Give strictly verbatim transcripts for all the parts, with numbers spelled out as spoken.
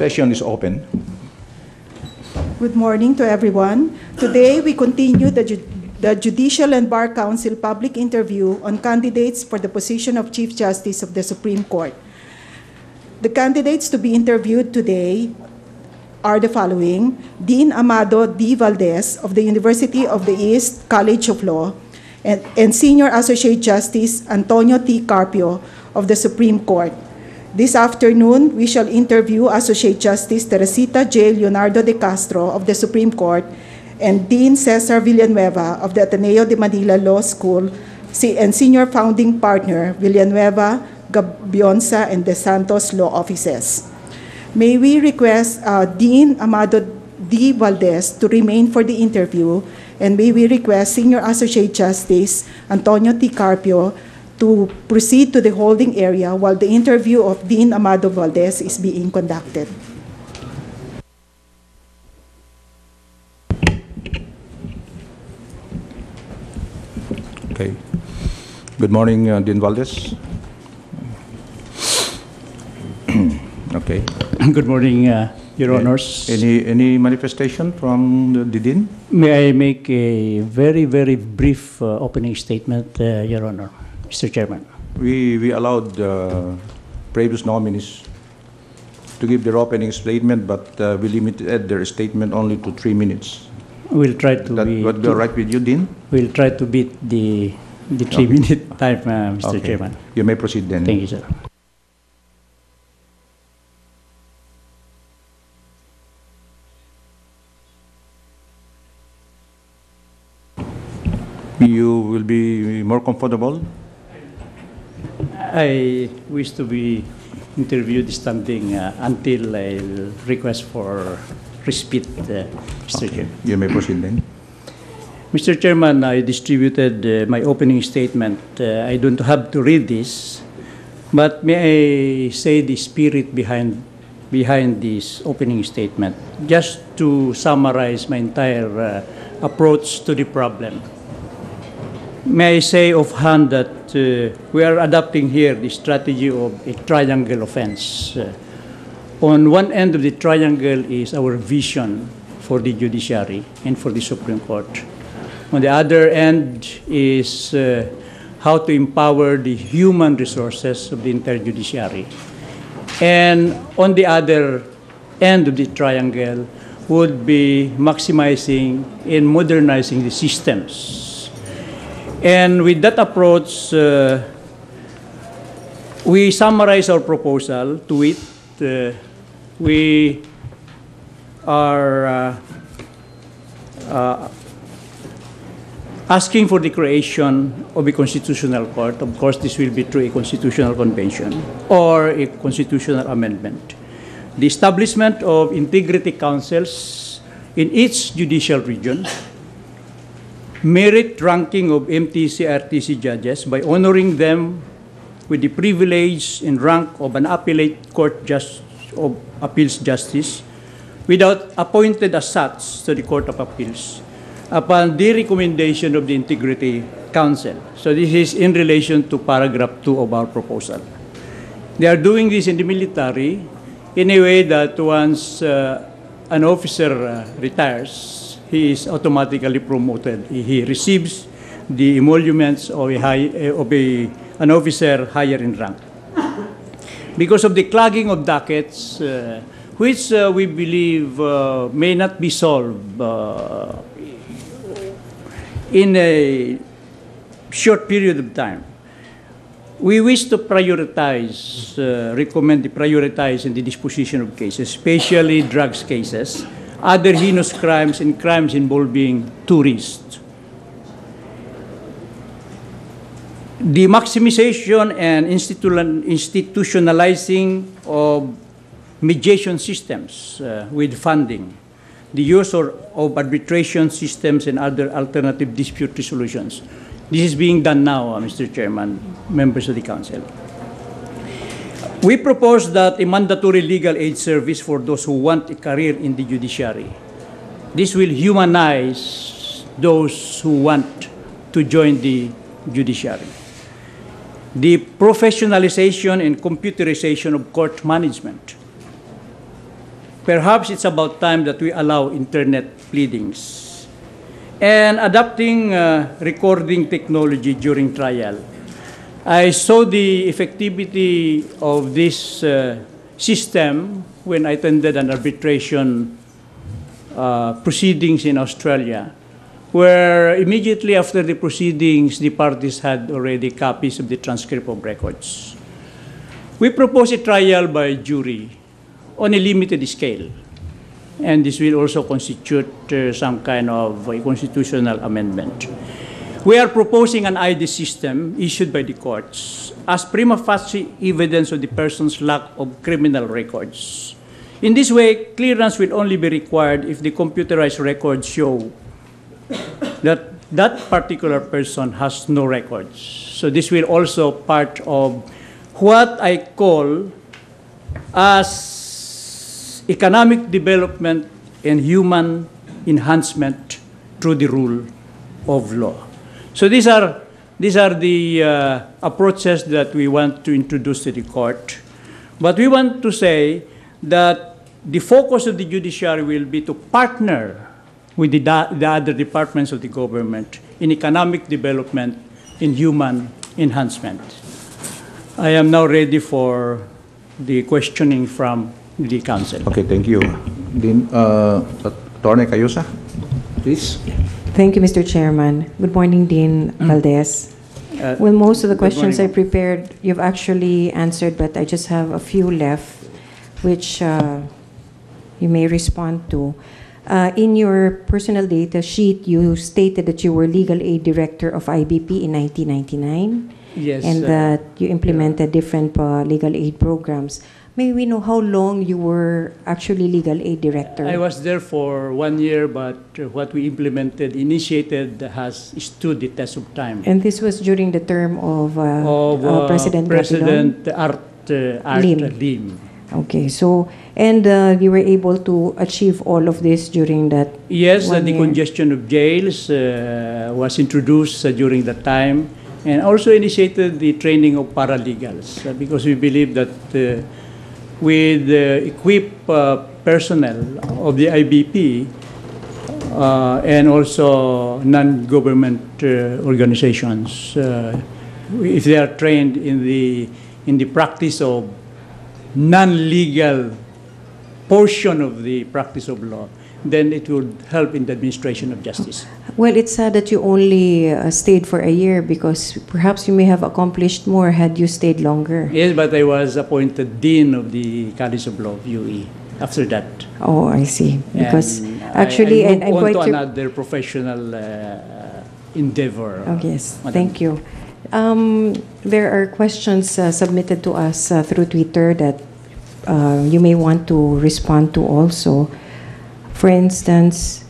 Session is open. Good morning to everyone. Today, we continue the, ju the Judicial and Bar Council public interview on candidates for the position of Chief Justice of the Supreme Court. The candidates to be interviewed today are the following: Dean Amado D. Valdez of the University of the East College of Law, and, and Senior Associate Justice Antonio T. Carpio of the Supreme Court. This afternoon, we shall interview Associate Justice Teresita J. Leonardo de Castro of the Supreme Court and Dean Cesar Villanueva of the Ateneo de Manila Law School and Senior Founding Partner Villanueva, Gabionza, and De Santos Law Offices. May we request uh, Dean Amado D. Valdez to remain for the interview, and may we request Senior Associate Justice Antonio T. Carpio to proceed to the holding area while the interview of Dean Amado Valdez is being conducted. Okay. Good morning, uh, Dean Valdez. Okay. Good morning, uh, Your Honors. Any any manifestation from the, the Dean? May I make a very, very brief uh, opening statement, uh, Your Honor, Mister Chairman? We we allowed uh, previous nominees to give their opening statement, but uh, we limited their statement only to three minutes. We'll try to that be. Would be all right with you, Dean? We'll try to beat the the three-minute okay. time, uh, Mister Okay. Chairman. You may proceed then. Thank you, sir. You will be more comfortable? I wish to be interviewed standing uh, until I request for respite, uh, Mister Okay. Chairman. You may proceed then. Mister Chairman, I distributed uh, my opening statement. Uh, I don't have to read this, but may I say the spirit behind behind this opening statement, just to summarize my entire uh, approach to the problem. May I say offhand that uh, we are adopting here the strategy of a triangle offense. Uh, on one end of the triangle is our vision for the judiciary and for the Supreme Court. On the other end is uh, how to empower the human resources of the entire judiciary. And on the other end of the triangle would be maximizing and modernizing the systems. And with that approach, uh, we summarize our proposal to it. Uh, we are uh, uh, asking for the creation of a constitutional court. Of course, this will be through a constitutional convention or a constitutional amendment. The establishment of integrity councils in each judicial region, merit ranking of M T C R T C judges by honoring them with the privilege and rank of an appellate court just of appeals justice without appointed as such to the Court of Appeals upon the recommendation of the Integrity Council. So this is in relation to paragraph two of our proposal. They are doing this in the military in a way that once uh, an officer uh, retires, he is automatically promoted. He receives the emoluments of, a high, of a, an officer higher in rank. Because of the clogging of dockets, uh, which uh, we believe uh, may not be solved uh, in a short period of time, we wish to prioritize, uh, recommend the prioritize in the disposition of cases, especially drugs cases, other heinous crimes and crimes involving tourists. The maximization and institutionalizing of mediation systems uh, with funding, the use or, of arbitration systems and other alternative dispute resolutions. This is being done now, uh, Mister Chairman, members of the Council. We propose that a mandatory legal aid service for those who want a career in the judiciary. This will humanize those who want to join the judiciary. The professionalization and computerization of court management. perhaps it's about time that we allow internet pleadings. And adopting uh, recording technology during trial. I saw the effectivity of this uh, system when I attended an arbitration uh, proceedings in Australia, where immediately after the proceedings, the parties had already copies of the transcript of records. We propose a trial by jury on a limited scale, and this will also constitute uh, some kind of a constitutional amendment. We are proposing an I D system issued by the courts as prima facie evidence of the person's lack of criminal records. In this way, clearance will only be required if the computerized records show that that particular person has no records. So this will also part of what I call as economic development and human enhancement through the rule of law. So these are, these are the uh, approaches that we want to introduce to the court. But we want to say that the focus of the judiciary will be to partner with the, the other departments of the government in economic development, in human enhancement. I am now ready for the questioning from the council. Okay, thank you. Then, uh, Attorney Cayusa, please. Thank you, Mister Chairman. Good morning, Dean Valdez. Uh, Well, most of the good questions I morning. prepared, you've actually answered, but I just have a few left, which uh, you may respond to. Uh, in your personal data sheet, you stated that you were legal aid director of I B P in nineteen ninety-nine, Yes. and uh, that you implemented different uh, legal aid programs. May we know how long you were actually legal aid director? I was there for one year, but uh, what we implemented, initiated, has stood the test of time. And this was during the term of, uh, Of uh, uh, President President Art, uh, Art Lim. Lim. Okay, so, and uh, you were able to achieve all of this during that? Yes, uh, one the year? congestion of jails uh, was introduced uh, during that time, and also initiated the training of paralegals, uh, because we believe that uh, with uh, equipped uh, personnel of the I B P uh, and also non-government uh, organizations, uh, if they are trained in the in the practice of non-legal portion of the practice of law, then it would help in the administration of justice. Well, it's sad that you only uh, stayed for a year, because perhaps you may have accomplished more had you stayed longer. Yes, but I was appointed Dean of the College of Law of U E after that. Oh, I see. Because And actually, I, I and moved I'm on going to to... another professional uh, endeavor. Oh, yes, Madam. thank you. Um, there are questions uh, submitted to us uh, through Twitter that uh, you may want to respond to also. For instance,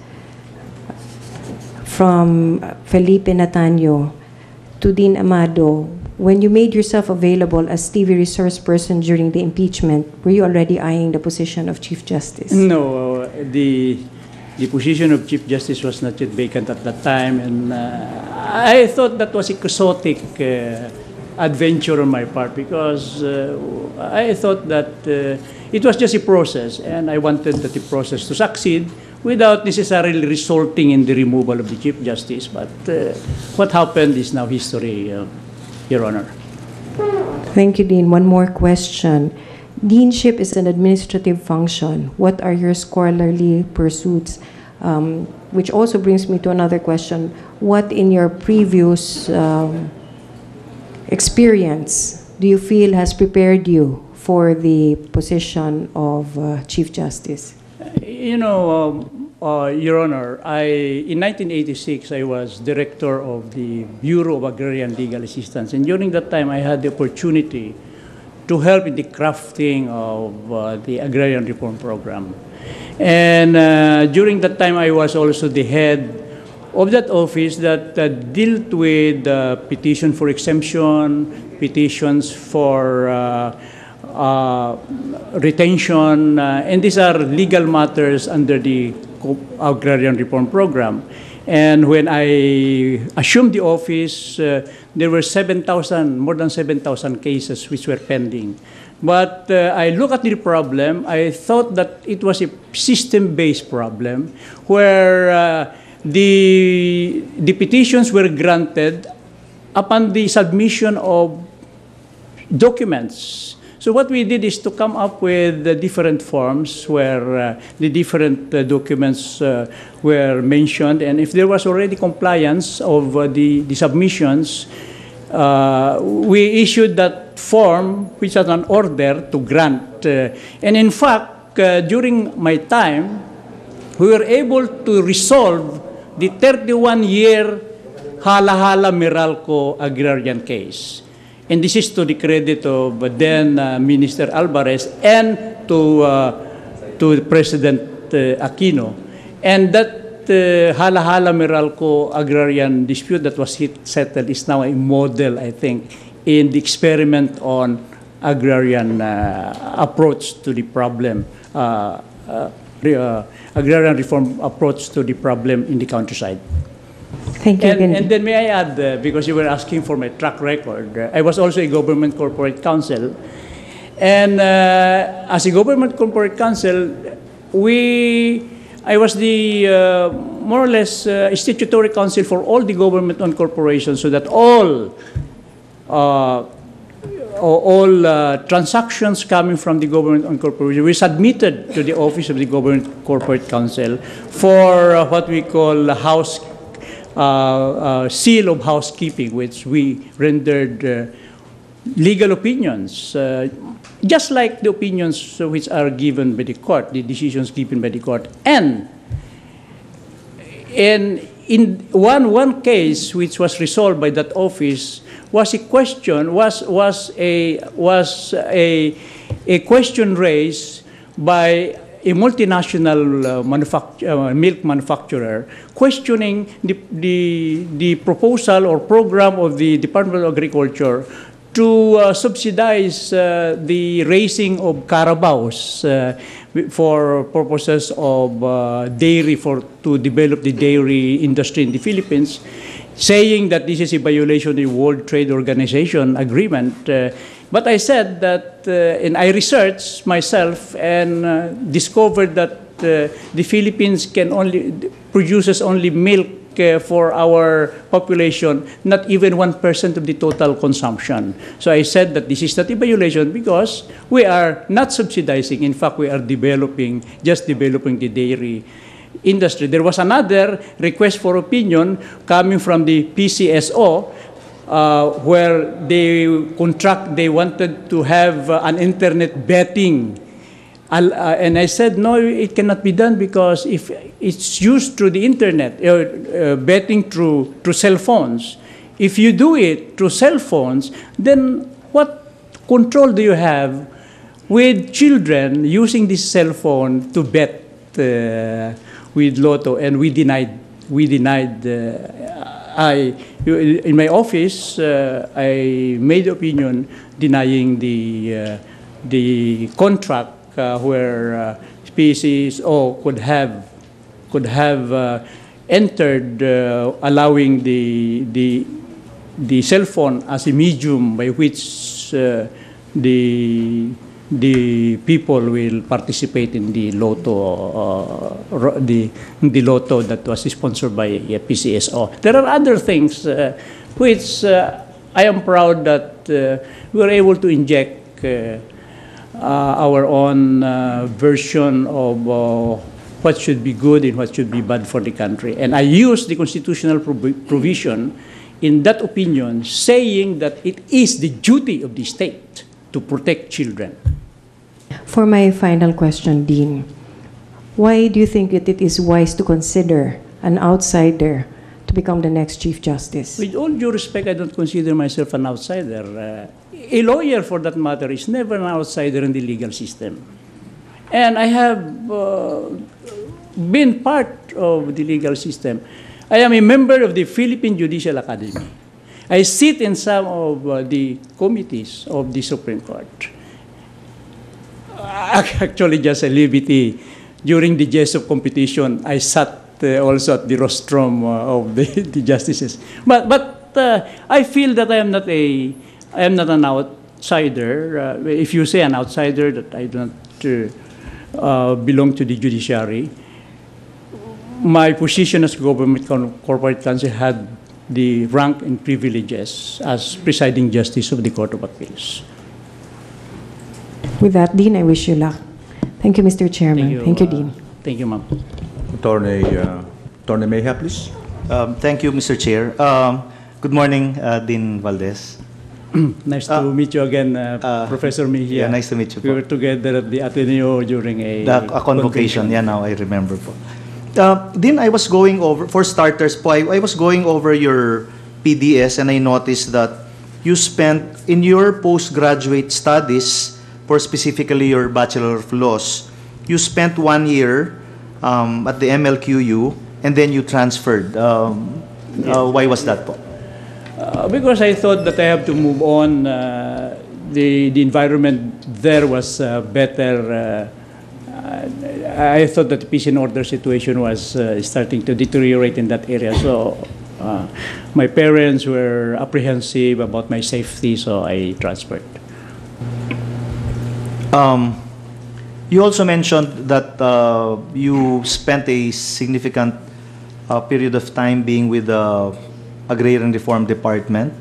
from Felipe Natanyo to Dean Amado, when you made yourself available as T V resource person during the impeachment, were you already eyeing the position of Chief Justice? No, uh, the the position of Chief Justice was not yet vacant at that time, and uh, I thought that was a quixotic uh, adventure on my part, because uh, I thought that uh, it was just a process, and I wanted that the process to succeed without necessarily resulting in the removal of the Chief Justice. But uh, what happened is now history, uh, Your Honor. Thank you, Dean. One more question. Deanship is an administrative function. What are your scholarly pursuits? Um, which also brings me to another question. What in your previous um, experience do you feel has prepared you for the position of uh, Chief Justice? You know, um, uh, Your Honor, I, in nineteen eighty-six, I was director of the Bureau of Agrarian Legal Assistance. And during that time, I had the opportunity to help in the crafting of uh, the Agrarian Reform Program. And uh, during that time, I was also the head of that office that uh, dealt with uh, petition for exemption, petitions for uh, uh, retention, uh, and these are legal matters under the Agrarian Reform Program. And when I assumed the office, uh, there were seven thousand, more than seven thousand cases which were pending. But uh, I look at the problem, I thought that it was a system-based problem where uh, the, the petitions were granted upon the submission of documents. So what we did is to come up with uh, different forms where uh, the different uh, documents uh, were mentioned, and if there was already compliance of uh, the, the submissions, uh, we issued that form, which has an order to grant. Uh, and in fact, uh, during my time, we were able to resolve the thirty-one year Hala-Hala Meralco agrarian case. And this is to the credit of then uh, Minister Alvarez and to, uh, to President uh, Aquino. And that uh, Hala-Hala Meralco agrarian dispute that was hit, settled is now a model, I think, in the experiment on agrarian uh, approach to the problem, uh, uh, uh, agrarian reform approach to the problem in the countryside. Thank you And, again. and then may I add, uh, because you were asking for my track record, uh, I was also a government corporate counsel. And uh, as a government corporate counsel, we, I was the uh, more or less uh, statutory counsel for all the government-owned corporations, so that all uh, all uh, transactions coming from the government-owned corporation were submitted to the Office of the Government Corporate Counsel for uh, what we call house uh, uh, seal of housekeeping, which we rendered uh, legal opinions, uh, just like the opinions which are given by the court, the decisions given by the court. And in, in one, one case which was resolved by that office was a question, was, was, a, was a, a question raised by a multinational uh, manufact uh, milk manufacturer questioning the, the, the proposal or program of the Department of Agriculture to uh, subsidize uh, the raising of carabaos uh, for purposes of uh, dairy, for, to develop the dairy industry in the Philippines, saying that this is a violation of the World Trade Organization agreement. Uh, but I said that, uh, and I researched myself and uh, discovered that uh, the Philippines can only, produces only milk uh, for our population, not even one percent of the total consumption. So I said that this is not a violation because we are not subsidizing. In fact, we are developing, just developing the dairy industry. There was another request for opinion coming from the P C S O, uh, where they contract, they wanted to have uh, an internet betting. I'll, uh, and I said, no, it cannot be done because if it's used through the internet, uh, uh, betting through, through cell phones, if you do it through cell phones, then what control do you have with children using this cell phone to bet uh, with Lotto? And we denied, we denied, uh, I, in my office, uh, I made opinion denying the, uh, the contract uh, where uh, P C S O could have, could have uh, entered uh, allowing the, the, the cell phone as a medium by which uh, the the people will participate in the Lotto, uh, the, the Lotto that was sponsored by uh, P C S O. There are other things uh, which uh, I am proud that uh, we were able to inject uh, uh, our own uh, version of uh, what should be good and what should be bad for the country. And I used the constitutional prov provision in that opinion saying that it is the duty of the state to protect children. For my final question, Dean, why do you think that it is wise to consider an outsider to become the next Chief Justice? With all due respect, I don't consider myself an outsider. Uh, a lawyer, for that matter, is never an outsider in the legal system. And I have uh, been part of the legal system. I am a member of the Philippine Judicial Academy. I sit in some of uh, the committees of the Supreme Court. Actually, just a liberty. During the J E S of competition, I sat uh, also at the rostrum uh, of the, the justices. But, but uh, I feel that I am not a, I am not an out, outsider, uh, if you say an outsider that I don't uh, uh, belong to the judiciary, my position as government con- corporate counsel had the rank and privileges as presiding justice of the Court of Appeals. With that, Dean, I wish you luck. Thank you, Mister Chairman. Thank you, uh, Dean. Thank you, ma'am. Attorney, uh, Attorney Mejia, please. Um, thank you, Mister Chair. Um, good morning, uh, Dean Valdez. Nice Uh, to meet you again, uh, uh, Professor Mejia. Yeah, nice to meet you We po. were together at the Ateneo during a, The a convocation, yeah, now I remember po. Uh, Dean, I was going over, for starters po, I, I was going over your P D S and I noticed that you spent, in your postgraduate studies, for specifically your Bachelor of Laws, you spent one year um, at the M L Q U and then you transferred. Um, uh, why was that po? Uh, because I thought that I have to move on. Uh, the the environment there was uh, better. Uh, uh, I thought that the peace and order situation was uh, starting to deteriorate in that area. So uh, my parents were apprehensive about my safety, so I transferred. Um, you also mentioned that uh, you spent a significant uh, period of time being with the Agrarian Reform Department.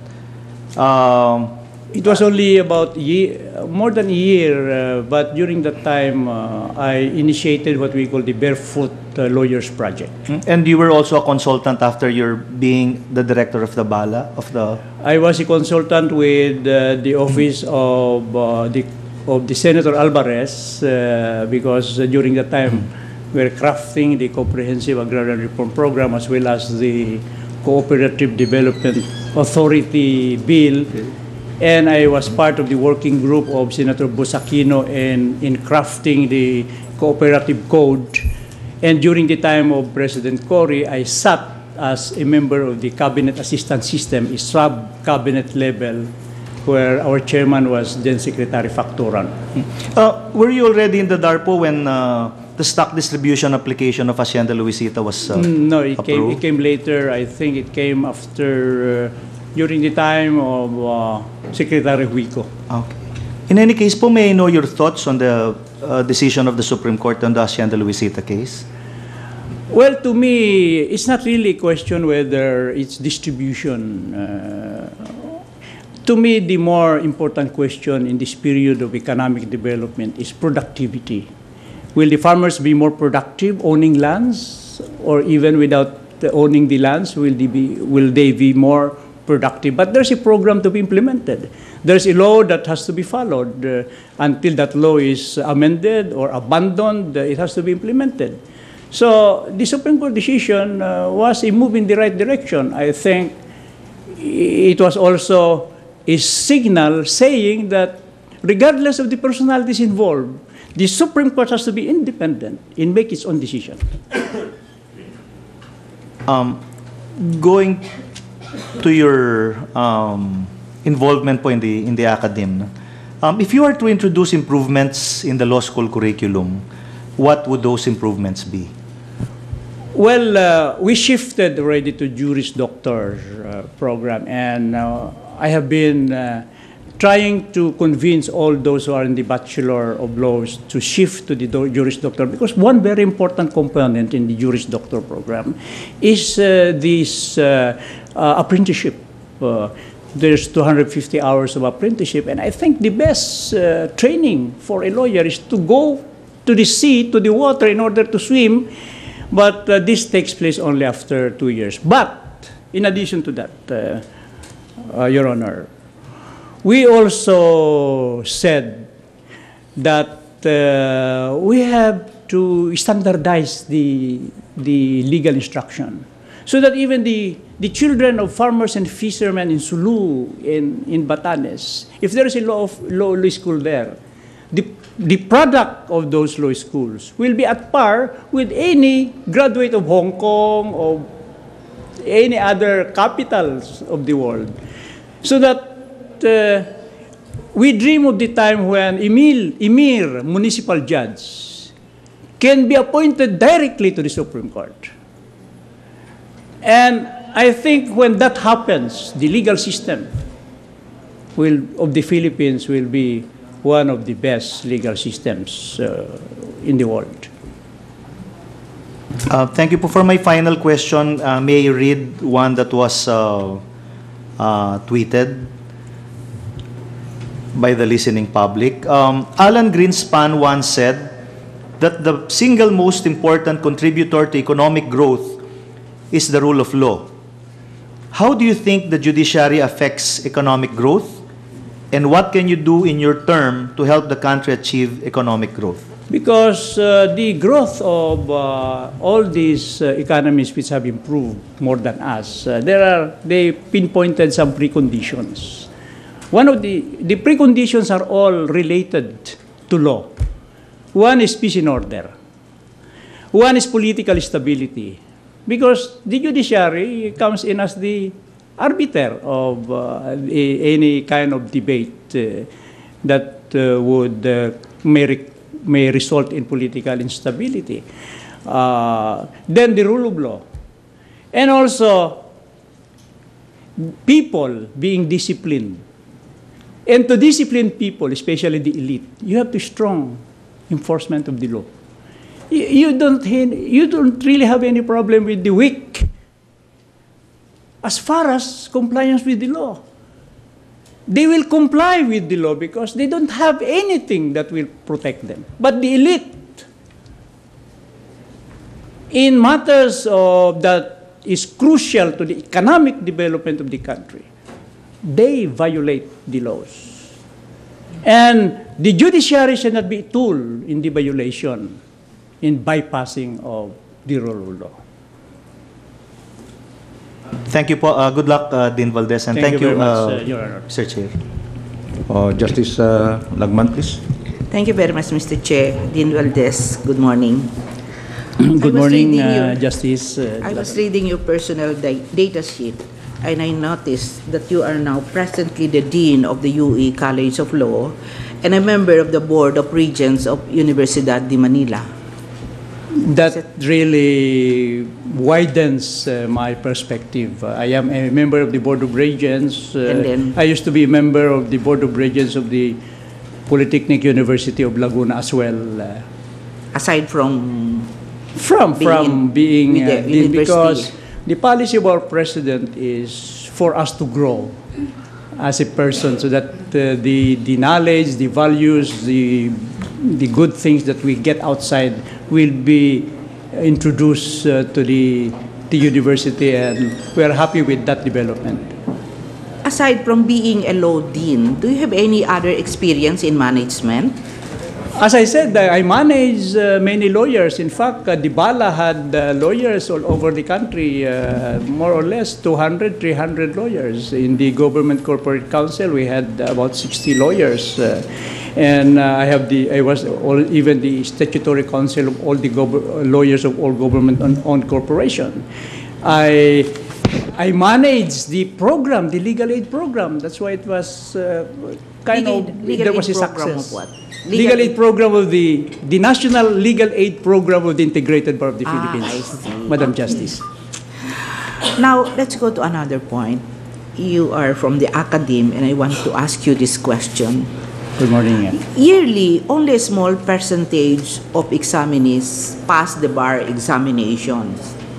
Um, It was only about ye more than a year, uh, but during that time, uh, I initiated what we call the Barefoot uh, Lawyers Project. and you were also a consultant after your being the director of the BALA, of the... I was a consultant with uh, the office of uh, the of the Senator Alvarez uh, because uh, during that time we were crafting the Comprehensive Agrarian Reform Program as well as the Cooperative Development Authority Bill. And I was part of the working group of Senator Busakino in, in crafting the cooperative code. And during the time of President Cory, I sat as a member of the Cabinet Assistance System, a sub-cabinet level, where our chairman was then Secretary Facturan. Uh, were you already in the DARPO when uh, the stock distribution application of Hacienda Luisita was uh, No, it came, approved? it came later. I think it came after, uh, during the time of uh, Secretary Huico. Okay. In any case po, may I know your thoughts on the uh, decision of the Supreme Court on the Hacienda Luisita case? Well, to me, it's not really a question whether it's distribution. Uh, to me, the more important question in this period of economic development is productivity. Will the farmers be more productive owning lands, or even without the owning the lands, will they be, will they be more productive? But there's a program to be implemented. There's a law that has to be followed. Uh, until that law is amended or abandoned, uh, it has to be implemented. So the Supreme Court decision uh, was a move in the right direction. I think it was also a signal saying that regardless of the personalities involved, the Supreme Court has to be independent in making its own decision. Um, going to your um, involvement po in the in the academe, um, if you were to introduce improvements in the law school curriculum, what would those improvements be? Well, uh, we shifted already to Juris Doctor uh, program, and uh, I have been uh, trying to convince all those who are in the Bachelor of Laws to shift to the do- Juris Doctor, because one very important component in the Juris Doctor program is uh, this uh, uh, apprenticeship. Uh, there's two hundred fifty hours of apprenticeship, and I think the best uh, training for a lawyer is to go to the sea, to the water in order to swim, but uh, this takes place only after two years. But in addition to that, uh, uh, Your Honor, we also said that uh, we have to standardize the, the legal instruction so that even the, the children of farmers and fishermen in Sulu, in, in Batanes, if there is a law, of, law, law school there, the, the product of those law schools will be at par with any graduate of Hong Kong or any other capitals of the world. So that Uh, we dream of the time when Emil, Emir, municipal judge, can be appointed directly to the Supreme Court. And I think when that happens, the legal system will of the Philippines will be one of the best legal systems uh, in the world. Uh, thank you po. For my final question, uh, may I read one that was uh, uh, tweeted by the listening public. Um, Alan Greenspan once said that the single most important contributor to economic growth is the rule of law. How do you think the judiciary affects economic growth? And what can you do in your term to help the country achieve economic growth? Because uh, the growth of uh, all these uh, economies which have improved more than us, uh, there are they pinpointed some preconditions. One of the the preconditions are all related to law. One is peace and order. One is political stability, because the judiciary comes in as the arbiter of uh, a, any kind of debate uh, that uh, would uh, may may result in political instability. Uh, then the rule of law. And also, people being disciplined. And to discipline people, especially the elite, you have to strong enforcement of the law. You, you, don't, you don't really have any problem with the weak as far as compliance with the law. They will comply with the law because they don't have anything that will protect them. But the elite, in matters of that is crucial to the economic development of the country, they violate the laws. And the judiciary should not be a tool in the violation, in bypassing of the rule of law. Thank you po. Uh, good luck, uh, Dean Valdez, and thank, Thank you you, very much, uh, uh, Your Honor. Mister Chair. Uh, Justice uh, Lagman, please. Thank you very much, Mister Chair. Dean Valdez, good morning. Good was morning, reading uh, your- Justice. Uh, I was reading your personal da- data sheet, and I noticed that you are now presently the Dean of the U E College of Law and a member of the Board of Regents of Universidad de Manila. That really widens uh, my perspective. Uh, I am a member of the Board of Regents. Uh, And then- I used to be a member of the Board of Regents of the Polytechnic University of Laguna as well. Uh, Aside from from Being from in- being with the uh, the- because university. the policy of our president is for us to grow as a person, so that uh, the the knowledge, the values, the the good things that we get outside will be introduced uh, to the the university, and we are happy with that development. aside from being a law dean, do you have any other experience in management? As I said, uh, I manage uh, many lawyers. In fact, uh, Dibala had uh, lawyers all over the country, uh, more or less two hundred, three hundred lawyers. In the Government Corporate Council, we had about sixty lawyers. Uh, and uh, I have the, I was all, even the statutory council of all the gov- lawyers of all government-owned corporation. I I managed the program, the legal aid program. That's why it was uh, kind Legal- of, legal there was aid a program success. of what? Legal, Legal aid aid- program of the, the National Legal Aid Program of the Integrated Bar of the Ah, Philippines. I see. Madam Justice. Now, let's go to another point. You are from the academe, and I want to ask you this question. Good morning. uh, Yearly, only a small percentage of examinees pass the bar examinations.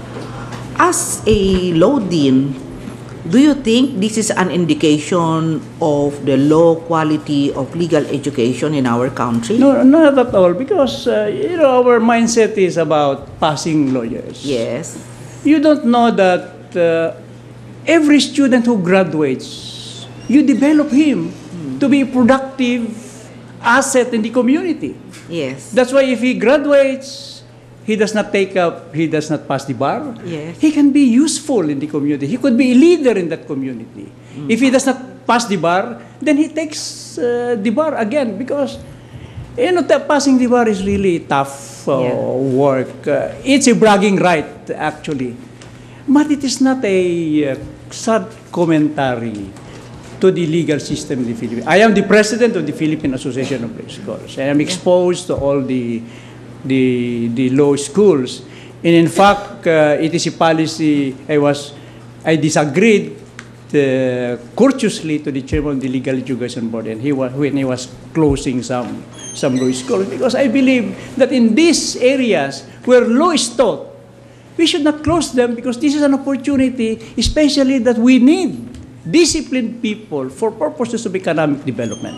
As a law dean, do you think this is an indication of the low quality of legal education in our country? No, not at all, because uh, you know our mindset is about passing lawyers. Yes. You don't know that uh, every student who graduates, you develop him to be a productive asset in the community. Yes. That's why if he graduates, he does not take up, he does not pass the bar, Yes. he can be useful in the community. He could be a leader in that community. If he does not pass the bar, then he takes uh, the bar again, because you know, ta- passing the bar is really tough uh, Yeah. work. Uh, it's a bragging right, actually. But it is not a uh, sad commentary to the legal system in the Philippines. I am the president of the Philippine Association of Law Schools. I am exposed to all the, the, the law schools. And in fact, uh, it is a policy I was, I disagreed uh, courteously to the chairman of the Legal Education Board, and he was, when he was closing some some law schools, because I believe that in these areas where law is taught, we should not close them, because this is an opportunity, especially that we need disciplined people for purposes of economic development.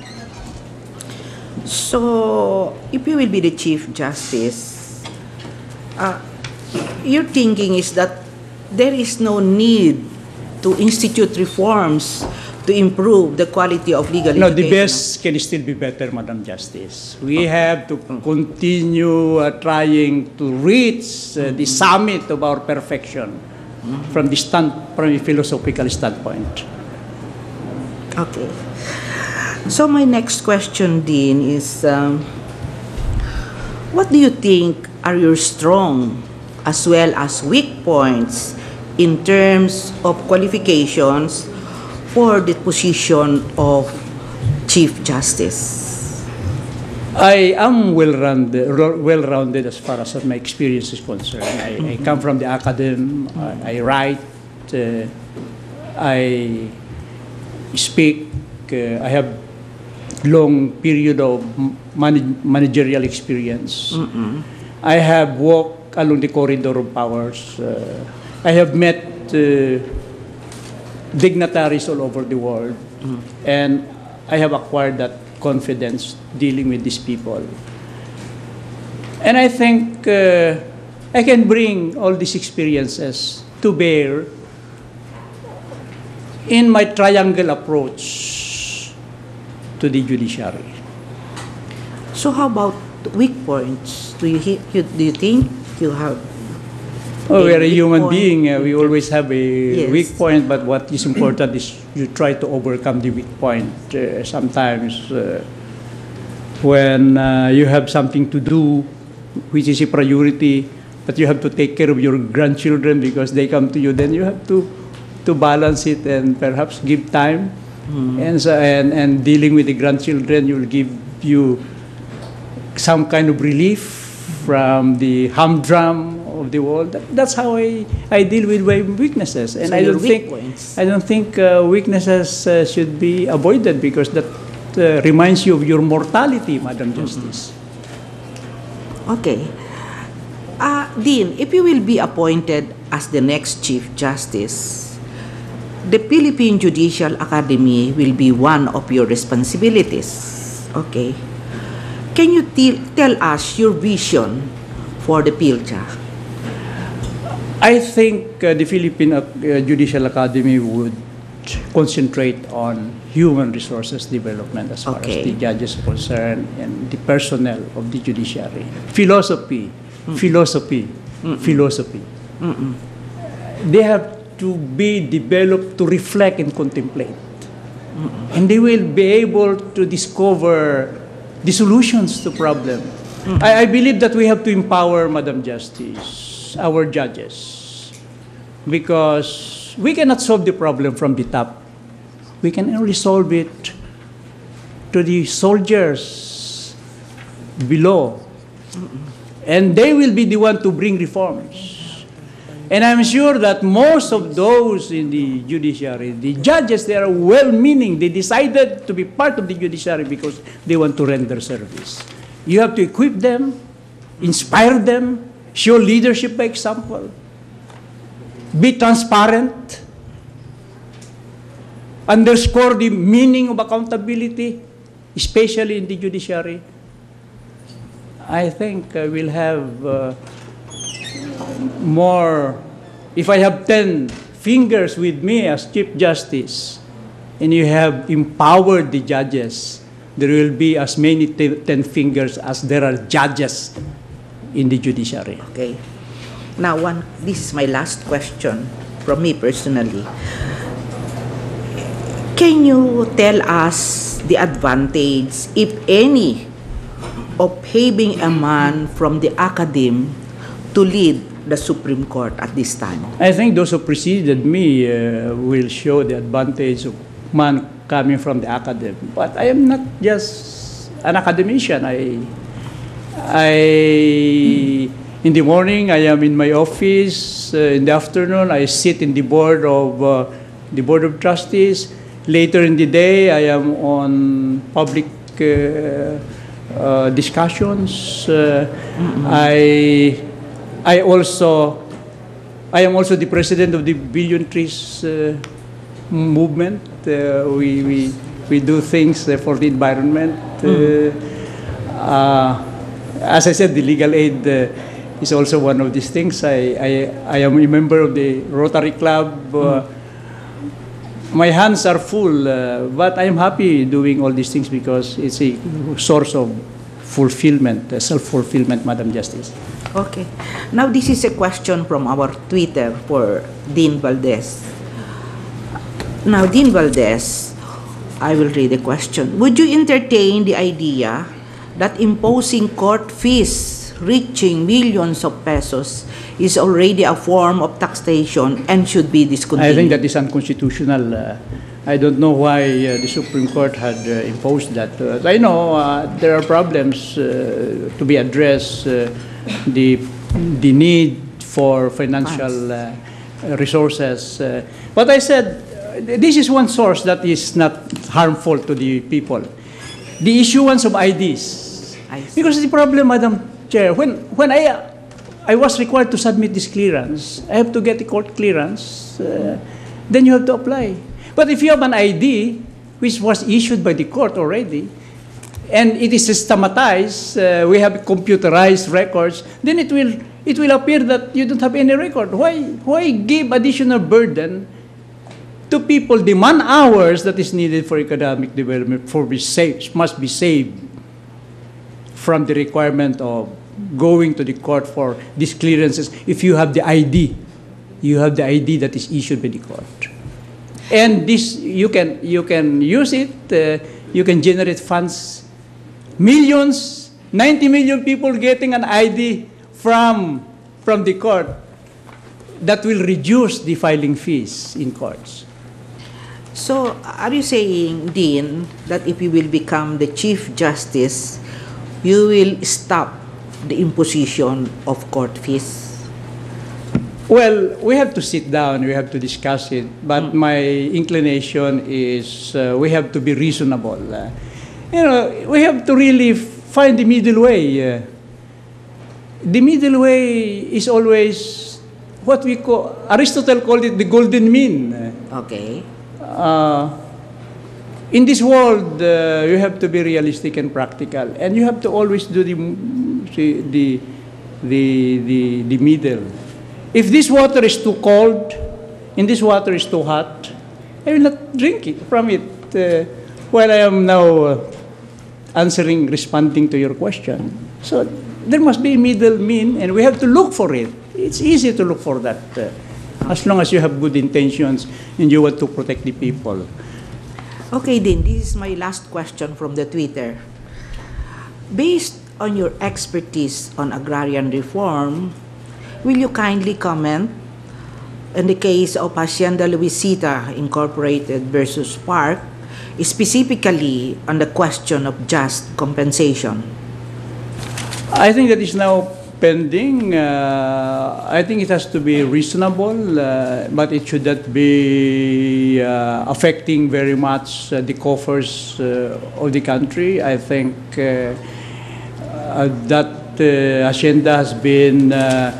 So, if you will be the Chief Justice, uh, your thinking is that there is no need to institute reforms to improve the quality of legal No, education? the best can still be better, Madam Justice. We have to continue uh, trying to reach uh, the summit of our perfection from the stand, from a philosophical standpoint. Okay. So my next question, Dean, is um, what do you think are your strong as well as weak points in terms of qualifications for the position of Chief Justice? I am well-rounded, well-rounded as far as my experience is concerned. I, I come from the academy, I, I write, uh, I speak, uh, I have long period of manage, managerial experience. Mm-mm. I have walked along the corridor of powers. Uh, I have met uh, dignitaries all over the world, mm. and I have acquired that confidence dealing with these people. And I think uh, I can bring all these experiences to bear in my triangle approach to the judiciary. So how about weak points? Do you, he- you do you think you have? Oh, a we're a weak human point being. Uh, we in always have a Yes. weak point, but what is important is you try to overcome the weak point. Uh, sometimes uh, when uh, you have something to do, which is a priority, but you have to take care of your grandchildren because they come to you, then you have to, to balance it and perhaps give time. Mm-hmm. And, so, and, and dealing with the grandchildren will give you some kind of relief from the humdrum of the world. That, that's how I, I deal with my weaknesses, and So I your don't weak think points. I don't think uh, weaknesses uh, should be avoided, because that uh, reminds you of your mortality, Madam Justice. Okay. Uh, Dean, if you will be appointed as the next Chief Justice, the Philippine Judicial Academy will be one of your responsibilities. Okay. Can you te- tell us your vision for the PhilJA? I think uh, the Philippine uh, Judicial Academy would concentrate on human resources development as far Okay. as the judges are concerned, and the personnel of the judiciary. Philosophy, mm-hmm. philosophy, mm-hmm. philosophy. Mm-hmm. They have to be developed to reflect and contemplate. Mm-hmm. And they will be able to discover the solutions to problems. Mm-hmm. I, I believe that we have to empower, Madam Justice, our judges, because we cannot solve the problem from the top. We can only solve it to the soldiers below. And they will be the one to bring reforms. And I'm sure that most of those in the judiciary, the judges, they are well-meaning. They decided to be part of the judiciary because they want to render service. You have to equip them, inspire them, show leadership by example, be transparent, underscore the meaning of accountability, especially in the judiciary. I think uh, we'll have uh, more. If I have ten fingers with me as Chief Justice, and you have empowered the judges, there will be as many t- ten fingers as there are judges in the judiciary. Okay. Now, one. This is my last question from me personally. Can you tell us the advantage, if any, of having a man from the academy to lead the Supreme Court at this time? I think those who preceded me uh, will show the advantage of man coming from the academy. But I am not just an academician. I, I, in the morning, I am in my office. Uh, in the afternoon, I sit in the board of uh, the Board of Trustees. Later in the day, I am on public uh, uh, discussions. Uh, I, I also, I am also the president of the Billion Trees uh, movement. Uh, we, we, we do things uh, for the environment. Uh, uh, as I said, the legal aid uh, is also one of these things. I, I, I am a member of the Rotary Club. Uh, My hands are full, uh, but I am happy doing all these things because it's a source of fulfillment, uh, self-fulfillment, Madam Justice. Okay. Now, this is a question from our Twitter for Dean Valdez. Now, Dean Valdez, I will read the question. Would you entertain the idea that imposing court fees reaching millions of pesos is already a form of taxation and should be discontinued? I think that is unconstitutional. Uh, I don't know why uh, the Supreme Court had uh, imposed that. Uh, I know uh, there are problems uh, to be addressed, uh, the, the need for financial uh, resources. Uh, but I said, uh, this is one source that is not harmful to the people. The issuance of I Ds. I see. Because the problem, Madam Chair, when, when I, uh, I was required to submit this clearance, I have to get the court clearance, uh, then you have to apply. But if you have an I D, which was issued by the court already, and it is systematized, uh, we have computerized records, then it will, it will appear that you don't have any record. Why, why give additional burden to people? The man hours that is needed for economic development for be saved, must be saved from the requirement of going to the court for these clearances. If you have the I D, you have the I D that is issued by the court. And this, you can, you can use it, uh, you can generate funds, millions, ninety million people getting an I D from, from the court. That will reduce the filing fees in courts. So, are you saying, Dean, that if you will become the Chief Justice, you will stop the imposition of court fees? Well, we have to sit down, we have to discuss it, but mm. my inclination is uh, we have to be reasonable. Uh, you know, we have to really find the middle way. Uh, the middle way is always what we call, Aristotle called it the golden mean. Okay. Uh, in this world, uh, you have to be realistic and practical, and you have to always do the, the, the, the, the middle. If this water is too cold, and this water is too hot, I will not drink it from it uh, while I am now uh, answering, responding to your question. So there must be a middle mean, and we have to look for it. It's easy to look for that, uh, as long as you have good intentions and you want to protect the people. Okay, Dean, this is my last question from the Twitter. Based on your expertise on agrarian reform, will you kindly comment in the case of Hacienda Luisita Incorporated versus Park, specifically on the question of just compensation? I think that is now pending. Uh, I think it has to be reasonable, uh, but it should not be uh, affecting very much uh, the coffers uh, of the country. I think uh, uh, that uh, Hacienda has been uh,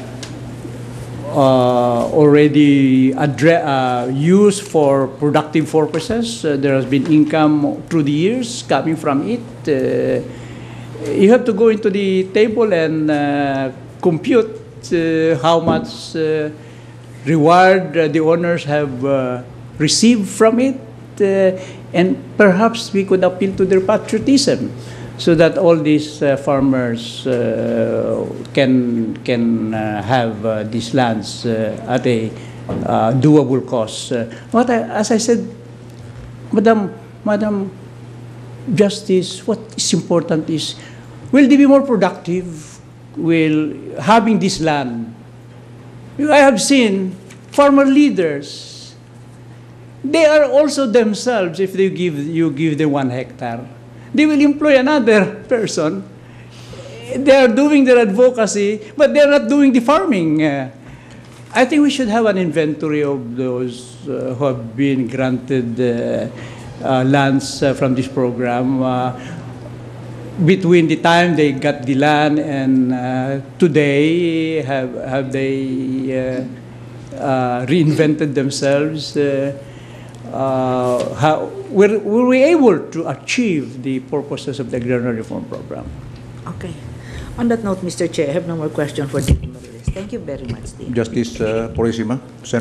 Uh, already uh, used for productive purposes. Uh, there has been income through the years coming from it. Uh, you have to go into the table and uh, compute uh, how much uh, reward uh, the owners have uh, received from it, uh, and perhaps we could appeal to their patriotism, so that all these uh, farmers uh, can can uh, have uh, these lands uh, at a uh, doable cost. Uh, what I, as I said, Madam, Madam Justice, what is important is, will they be more productive? Will having this land? I have seen farmer leaders. They are also themselves, if they give you give them one hectare, they will employ another person. They are doing their advocacy, but they are not doing the farming. Uh, I think we should have an inventory of those uh, who have been granted uh, uh, lands uh, from this program uh, between the time they got the land and uh, today. Have have they uh, uh, reinvented themselves? Uh, uh, how were, were we able to achieve the purposes of the agrarian reform program? Okay. On that note, Mister Chair, I have no more question for Dean Morales. Thank you very much, Dean. Justice uh, Porrissima, sir.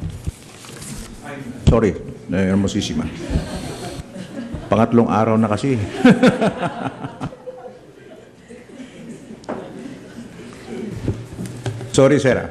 Sorry, uh, Hermosissima. Pangatlong araw na kasi. Sorry, Sarah.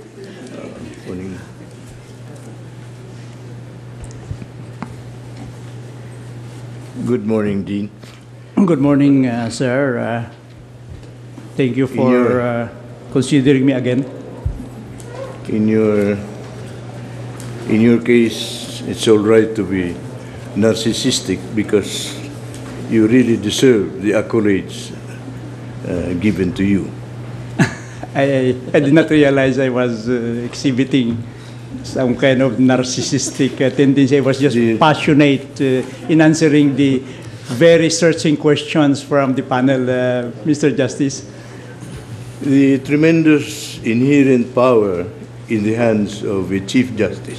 Good morning, Dean. Good morning, uh, sir. Uh, thank you for Your- uh, considering me again. In your in your case, it's all right to be narcissistic because you really deserve the accolades uh, given to you. I, I did not realize I was uh, exhibiting some kind of narcissistic uh, tendency. I was just The- passionate uh, in answering the very searching questions from the panel, uh, Mister Justice. The tremendous inherent power in the hands of a Chief Justice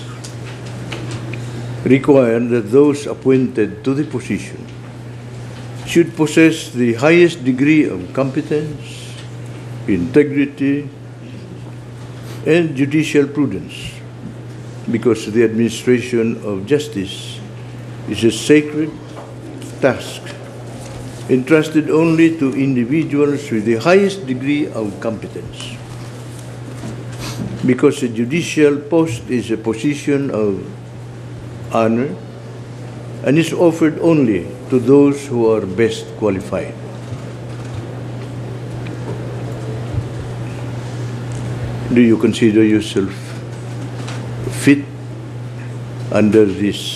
require that those appointed to the position should possess the highest degree of competence, integrity, and judicial prudence, because the administration of justice is a sacred task entrusted only to individuals with the highest degree of competence. Because a judicial post is a position of honor and is offered only to those who are best qualified. Do you consider yourself fit under this?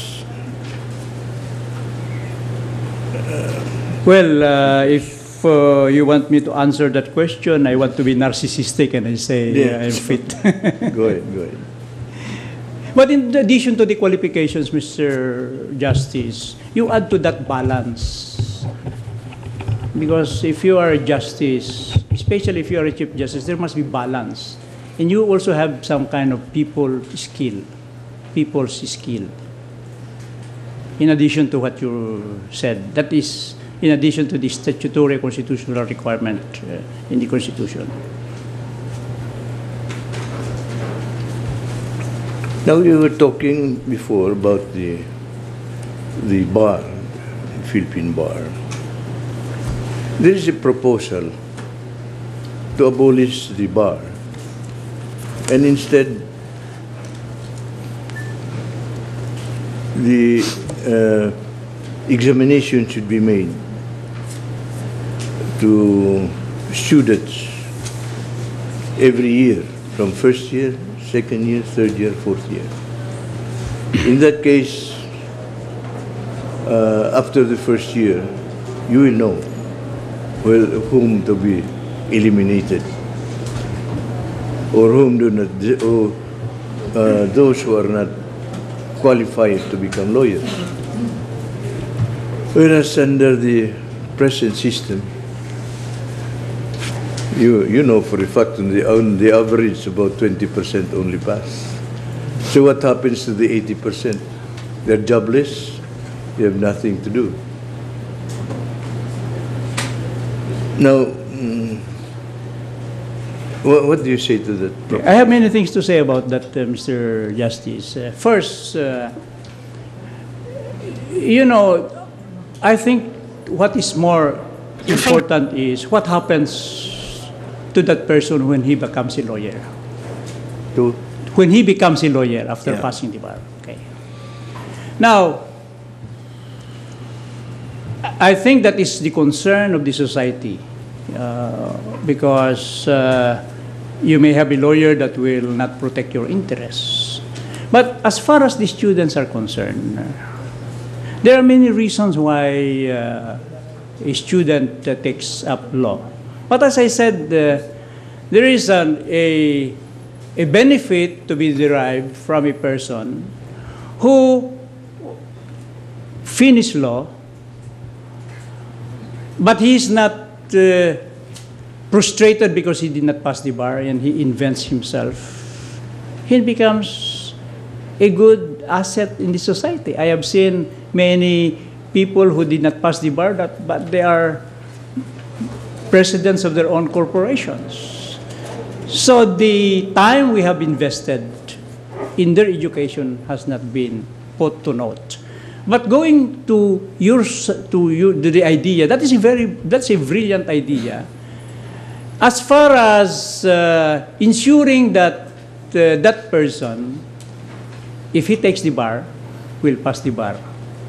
Well, uh, if uh, you want me to answer that question, I want to be narcissistic and I say uh, I'm Yes. fit. Go ahead, go ahead. But in addition to the qualifications, Mister Justice, you add to that balance. Because if you are a justice, especially if you are a Chief Justice, there must be balance. And you also have some kind of people skill, people's skill. In addition to what you said, that is in addition to the statutory constitutional requirement uh, in the Constitution. Now, you were talking before about the the bar, the Philippine bar. There is a proposal to abolish the bar and instead the uh, examination should be made to students every year, from first year, second year, third year, fourth year. In that case, uh, after the first year, you will know well, whom to be eliminated or whom do not, or uh, those who are not qualified to become lawyers. Whereas under the present system, you you know for a fact on the on the average about twenty percent only pass. So what happens to the eighty percent? They're jobless. They have nothing to do. Now, mm, what, what do you say to that? I have many things to say about that, uh, Mister Justice. Uh, first, uh, you know, I think what is more important is what happens to that person when he becomes a lawyer. To When he becomes a lawyer after Yeah. passing the bar. Okay. Now, I think that is the concern of the society uh, because uh, you may have a lawyer that will not protect your interests. But as far as the students are concerned, uh, there are many reasons why uh, a student uh, takes up law. But as I said, uh, there is an, a a benefit to be derived from a person who finished law, but he is not uh, frustrated because he did not pass the bar and he invents himself. He becomes a good asset in the society. I have seen many people who did not pass the bar, that, but they are presidents of their own corporations. So the time we have invested in their education has not been put to note. But going to your to you to the idea, that is a very that's a brilliant idea. As far as uh, ensuring that uh, that person, if he takes the bar, will pass the bar.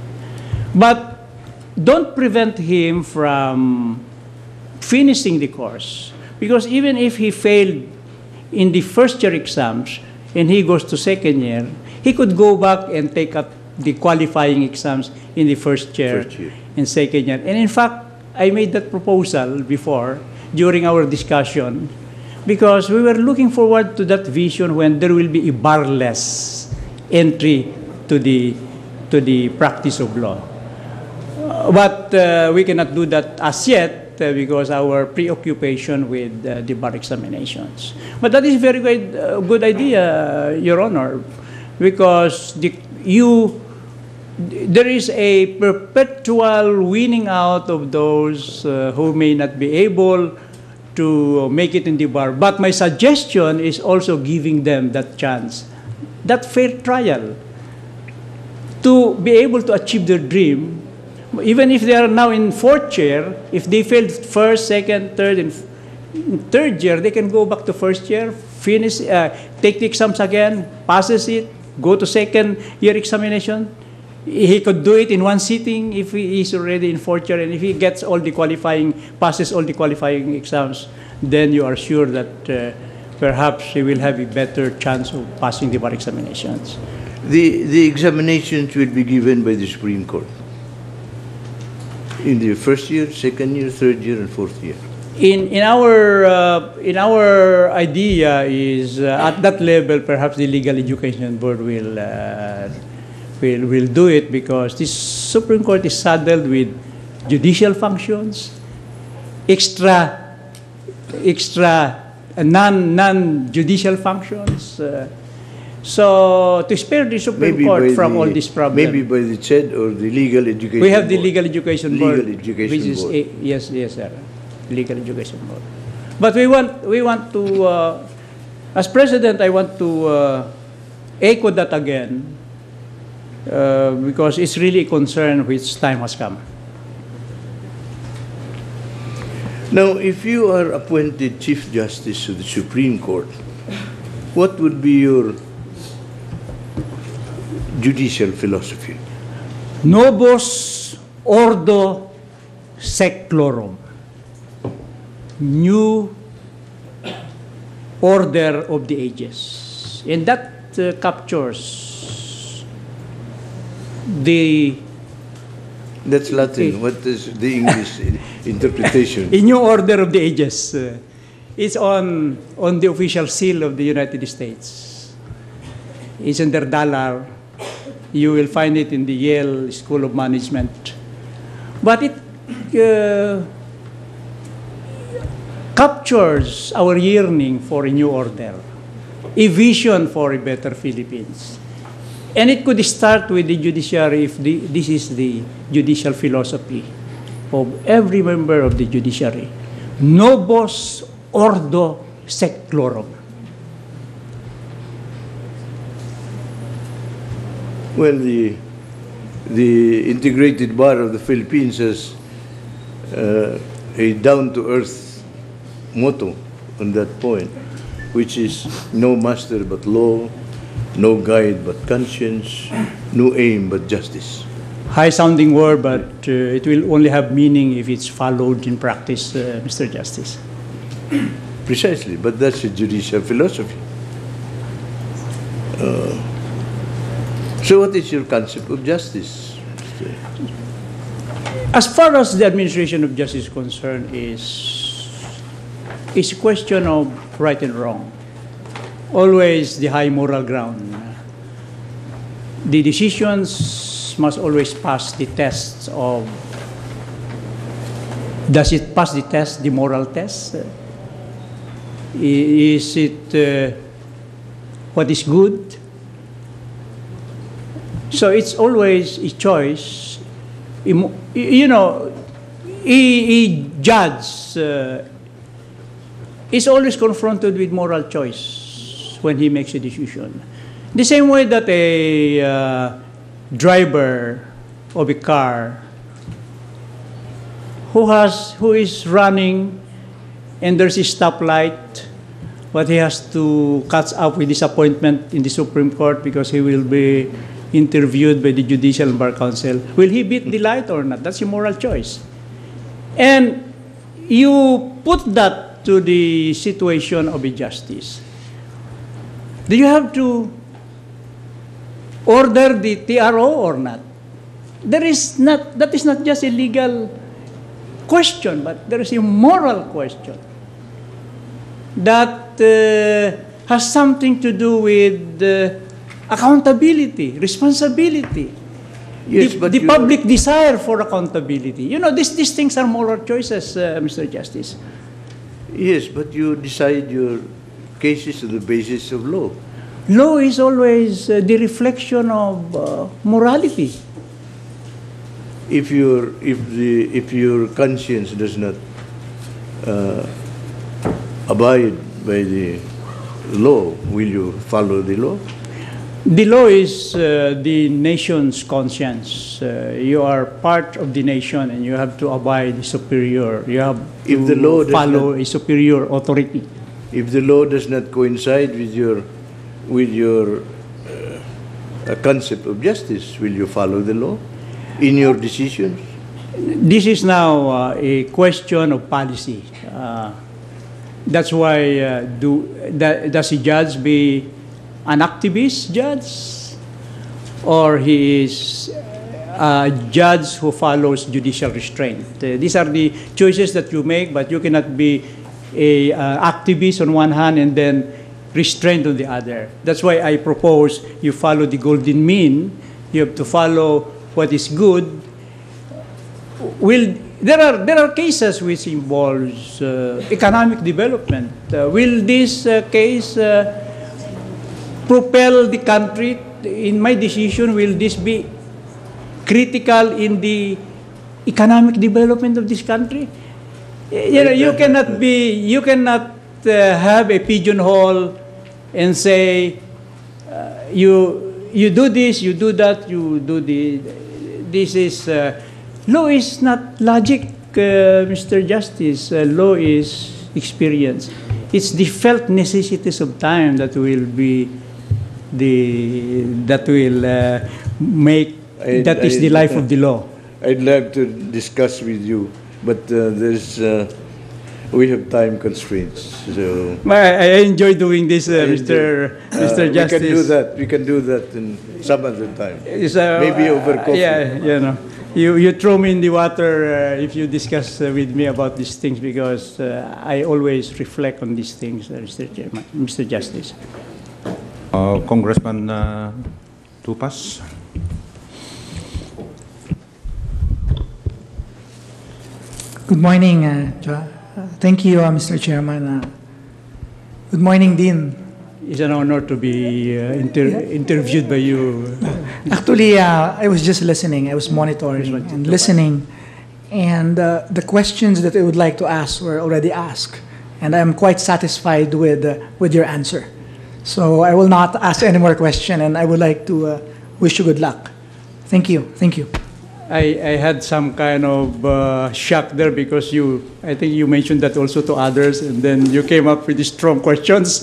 But don't prevent him from finishing the course, because even if he failed in the first year exams and he goes to second year, he could go back and take up the qualifying exams in the first year, First year. and second year. And in fact, I made that proposal before during our discussion, because we were looking forward to that vision when there will be a barless entry to the to the practice of law. Uh, but uh, we cannot do that as yet uh, because our preoccupation with uh, the bar examinations. But that is a very good, uh, good idea, uh, Your Honor, because the, you there is a perpetual weaning out of those uh, who may not be able to make it in the bar. But my suggestion is also giving them that chance, that fair trial, to be able to achieve their dream. Even if they are now in fourth year, if they failed first, second, third, and in third year, they can go back to first year, finish, uh, take the exams again, passes it, go to second year examination. He could do it in one sitting if he is already in fourth year, and if he gets all the qualifying, passes all the qualifying exams, then you are sure that uh, perhaps he will have a better chance of passing the bar examinations. The, the examinations will be given by the Supreme Court in the first year, second year, third year, and fourth year. In in our uh, in our idea is uh, at that level, perhaps the Legal Education Board will. Uh, Will, will do it, because this Supreme Court is saddled with judicial functions, extra, extra uh, non, non-judicial functions. Uh, so to spare the Supreme Maybe Court by from the- all these problems. Maybe by the C E D or the Legal Education we have the Board. Legal Education Board, Legal Education which is Board. a, yes, yes, sir, Legal Education Board. But we want, we want to, uh, as President, I want to uh, echo that again. Uh, because it's really a concern which time has come. Now, if you are appointed Chief Justice of the Supreme Court, what would be your judicial philosophy? Novus ordo seclorum. New order of the ages. And that uh, captures the That's Latin. What is the English interpretation? a new order of the ages. Uh, it's on on the official seal of the United States. It's in their dollar. You will find it in the Yale School of Management. But it uh, captures our yearning for a new order, a vision for a better Philippines. And it could start with the judiciary if the, this is the judicial philosophy of every member of the judiciary. Novus ordo seclorum. Well, the, the integrated bar of the Philippines has uh, a down-to-earth motto on that point, which is no master but law, no guide but conscience, no aim but justice. High-sounding word, but uh, it will only have meaning if it's followed in practice, uh, Mister Justice. Precisely, but that's a judicial philosophy. Uh, so what is your concept of justice? As far as the administration of justice is concerned, is is a question of right and wrong. always the high moral ground. The decisions must always pass the tests of, does it pass the test, the moral test? Is it uh, what is good? So it's always a choice. You know, a, a judge uh, is always confronted with moral choice when he makes a decision. The same way that a uh, driver of a car who has who is running and there's a stoplight, but he has to catch up with disappointment in the Supreme Court because he will be interviewed by the Judicial and Bar Council. Will he beat the light or not? That's a moral choice. And you put that to the situation of a justice. Do you have to order the T R O or not? There is not, that is not just a legal question, but there is a moral question that uh, has something to do with uh, accountability, responsibility, Yes, the, but the you- public desire for accountability. You know, these, these things are moral choices, uh, Mister Justice. Yes, but you decide your cases on the basis of law. Law is always uh, the reflection of uh, morality. If your if the if your conscience does not uh, abide by the law, will you follow the law? The law is uh, the nation's conscience. Uh, you are part of the nation and you have to abide the superior. You have to If the law does follow not- a superior authority. If the law does not coincide with your with your uh, uh, concept of justice, will you follow the law in your decisions? This is now uh, a question of policy. Uh, that's why uh, do that, does a judge be an activist judge, or he is a judge who follows judicial restraint? Uh, these are the choices that you make, but you cannot be a uh, activist on one hand and then restraint on the other. That's why I propose you follow the golden mean. You have to follow what is good. Will there are there are cases which involves uh, economic development. Uh, will this uh, case uh, propel the country? In my decision, will this be critical in the economic development of this country? You know, you cannot be you cannot uh, have a pigeonhole and say uh, you you do this, you do that, you do the this is uh, law is not logic, uh, Mister Justice. Uh, law is experience. It's the felt necessities of time that will be the that will uh, make I- that is I- the life of the law. I'd like to discuss with you, but uh, there's uh, we have time constraints, so. I, I enjoy doing this, uh, I Mister do. Mister Uh, Justice. We can do that. We can do that in some other time. Is, uh, Maybe over uh, coffee. Yeah, you know, you you throw me in the water uh, if you discuss uh, with me about these things, because uh, I always reflect on these things, uh, Mister Chairman, Mister Justice. Uh, Congressman uh, Tupas. Good morning. Uh, Jo- uh, thank you, uh, Mister Chairman. Uh, good morning, Dean. It's an honor to be uh, inter- interviewed by you. Actually, uh, I was just listening. I was monitoring Yes, and Mister listening. And uh, the questions that I would like to ask were already asked. And I'm quite satisfied with, uh, with your answer. So I will not ask any more questions, and I would like to uh, wish you good luck. Thank you. Thank you. I, I had some kind of uh, shock there because you, I think you mentioned that also to others, and then you came up with these strong questions.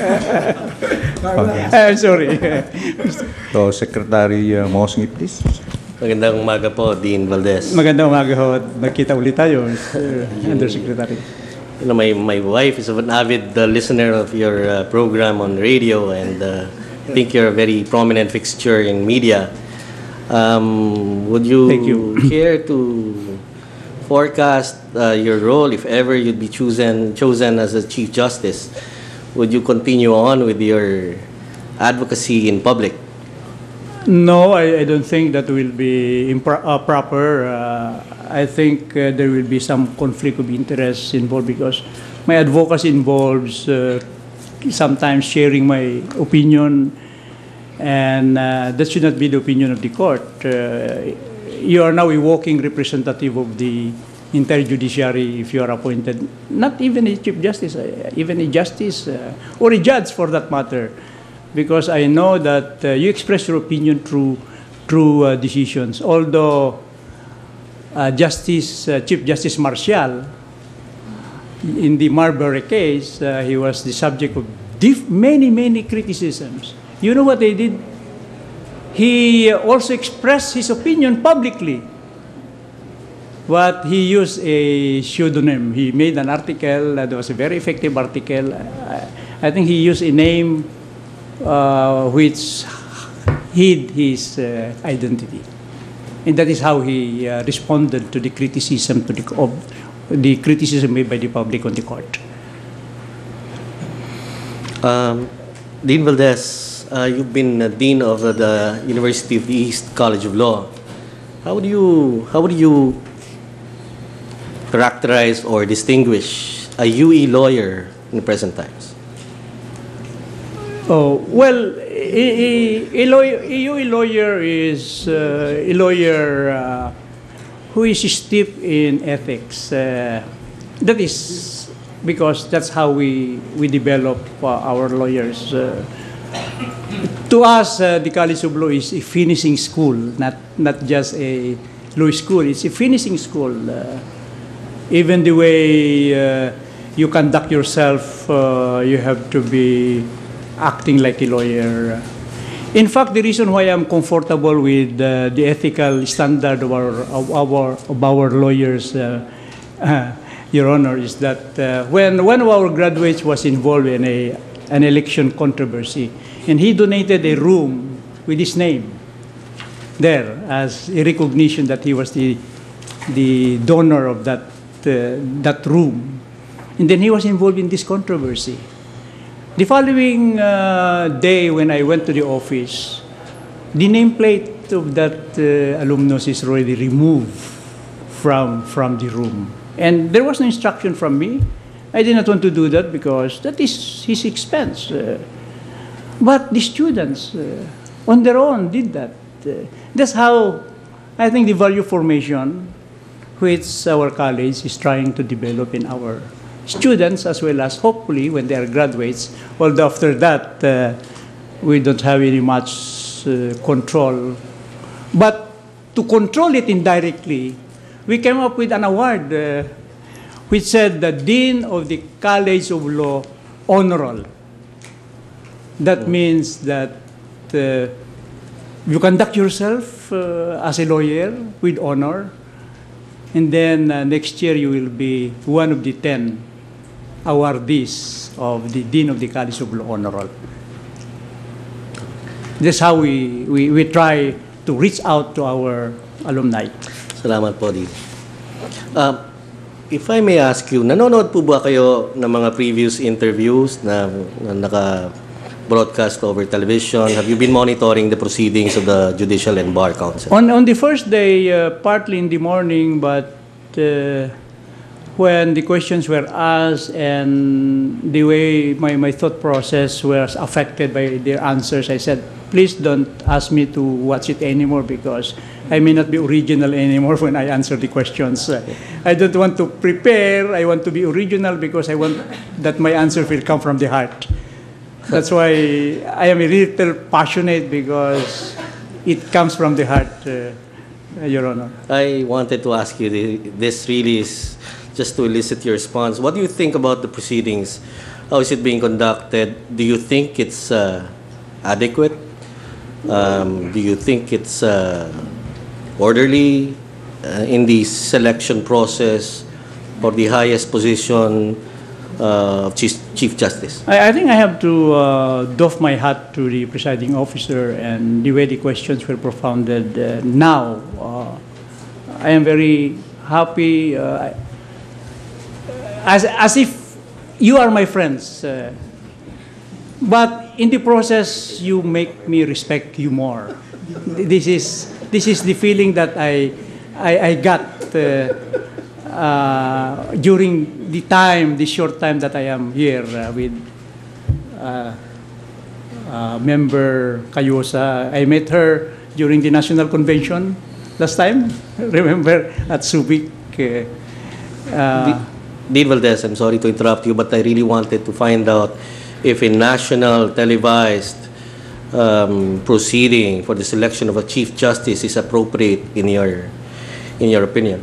I'm sorry. So, Secretary uh, Mosngi, please. Magandang umaga po, Dean Valdez. Magandang umaga ho at nagkita ulit tayo, Mister Undersecretary. You know, my, my wife is an avid uh, listener of your uh, program on radio, and uh, I think you're a very prominent fixture in media. Um, would you, Thank you. care to forecast uh, your role if ever you'd be chosen chosen as a Chief Justice? would you continue on with your advocacy in public? No, I, I don't think that will be impro- uh, proper. Uh, I think uh, there will be some conflict of interest involved because my advocacy involves uh, sometimes sharing my opinion, and uh, that should not be the opinion of the court. Uh, you are now a walking representative of the entire judiciary if you are appointed, not even a chief justice, uh, even a justice uh, or a judge for that matter, because I know that uh, you express your opinion through through uh, decisions. Although uh, Justice uh, Chief Justice Marcial, in the Marbury case, uh, he was the subject of diff- many many criticisms. You know what they did? He also expressed his opinion publicly, but he used a pseudonym. He made an article that was a very effective article. I, I think he used a name uh, which hid his uh, identity. And that is how he uh, responded to the criticism to the, of the criticism made by the public on the court. Um, Dean Valdez, uh, you've been uh, Dean of uh, the University of the East College of Law. How would you, how would you characterize or distinguish a U E lawyer in the present times? Oh, well, a, a, a, lawyer, a U E lawyer is uh, a lawyer uh, who is steeped in ethics. Uh, that is because that's how we, we develop uh, our lawyers. Uh, to us, uh, the College of Law is a finishing school, not, not just a law school. It's a finishing school. Uh, even the way uh, you conduct yourself, uh, you have to be acting like a lawyer. In fact, the reason why I'm comfortable with uh, the ethical standard of our, of our, of our lawyers, uh, uh, Your Honor, is that uh, when one of our graduates was involved in a, an election controversy, and he donated a room with his name there as a recognition that he was the, the donor of that, uh, that room. And then he was involved in this controversy. The following uh, day when I went to the office, the nameplate of that uh, alumnus is already removed from, from the room. And there was no instruction from me. I did not want to do that because that is his expense. Uh, but the students uh, on their own did that. Uh, that's how I think the value formation which our college is trying to develop in our students, as well as hopefully when they are graduates, although after that uh, we don't have any much uh, control. But to control it indirectly, we came up with an award uh, which said the Dean of the College of Law Honoral. That means that uh, you conduct yourself uh, as a lawyer with honor, and then uh, next year you will be one of the ten awardees of the Dean of the College of Law Honoral. That's how we, we, we try to reach out to our alumni. Salamat po, Dean. Uh, if I may ask you, nanonood po ba kayo ng mga previous interviews na, na naka-broadcast over television? Have you been monitoring the proceedings of the Judicial and Bar Council? On, on the first day, uh, partly in the morning, but uh, when the questions were asked and the way my, my thought process was affected by their answers, I said, please don't ask me to watch it anymore because I may not be original anymore when I answer the questions. Uh, I don't want to prepare. I want to be original because I want that my answer will come from the heart. That's why I am a little passionate because it comes from the heart, uh, Your Honor. I wanted to ask you, this really is just to elicit your response. What do you think about the proceedings? How is it being conducted? Do you think it's uh, adequate? Um, do you think it's uh, orderly uh, in the selection process for the highest position uh, of Chief, Chief Justice? I, I think I have to uh, doff my hat to the presiding officer and the way the questions were propounded uh, now. Uh, I am very happy, uh, as, as if you are my friends. Uh, but in the process, you make me respect you more. This is this is the feeling that I I, I got uh, uh, during the time, the short time that I am here uh, with uh, uh, member Cayosa. I met her during the National Convention last time. Remember at Subic. Uh, uh, Dean Valdez, I'm sorry to interrupt you, but I really wanted to find out if a national televised um, proceeding for the selection of a Chief Justice is appropriate in your, in your opinion.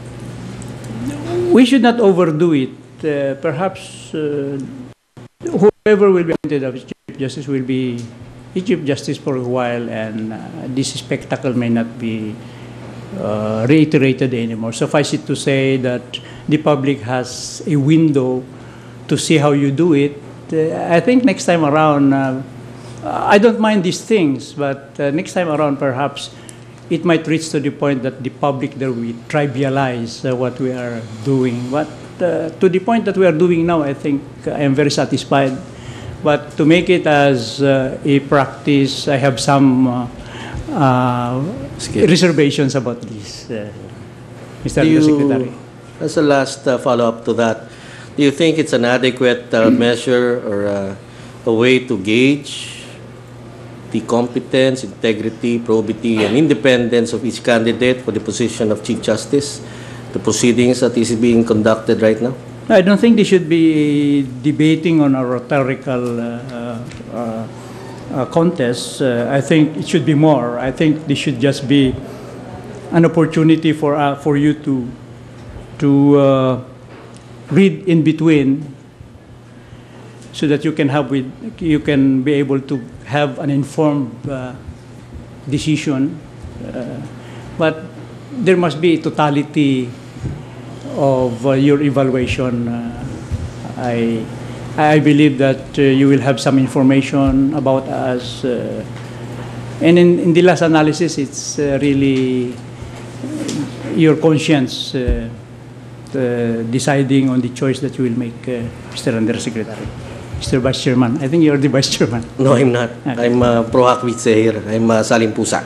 We should not overdo it. Uh, perhaps uh, whoever will be appointed as Chief Justice will be a Chief Justice for a while, and uh, this spectacle may not be uh, reiterated anymore. Suffice it to say that the public has a window to see how you do it. Uh, I think next time around, uh, I don't mind these things, but uh, next time around perhaps it might reach to the point that the public there will trivialize uh, what we are doing. But uh, to the point that we are doing now, I think I am very satisfied. But to make it as uh, a practice, I have some uh, uh, reservations about this, uh, Mister Do you- Secretary. As a last uh, follow-up to that, do you think it's an adequate uh, measure or uh, a way to gauge the competence, integrity, probity, and independence of each candidate for the position of Chief Justice, the proceedings that is being conducted right now? I don't think they should be debating on a rhetorical uh, uh, uh, contest. Uh, I think it should be more. I think this should just be an opportunity for uh, for you to to uh, read in between, so that you can have with you can be able to have an informed uh, decision. Uh, but there must be a totality of uh, your evaluation. Uh, I I believe that uh, you will have some information about us, uh, and in, in the last analysis, it's uh, really your conscience uh, uh, deciding on the choice that you will make, uh, Mister Undersecretary. Mister Vice Chairman, I think you're the Vice Chairman. No, I'm not. Okay. I'm uh, pro Hakwitse here. I'm uh, Saling Pusa.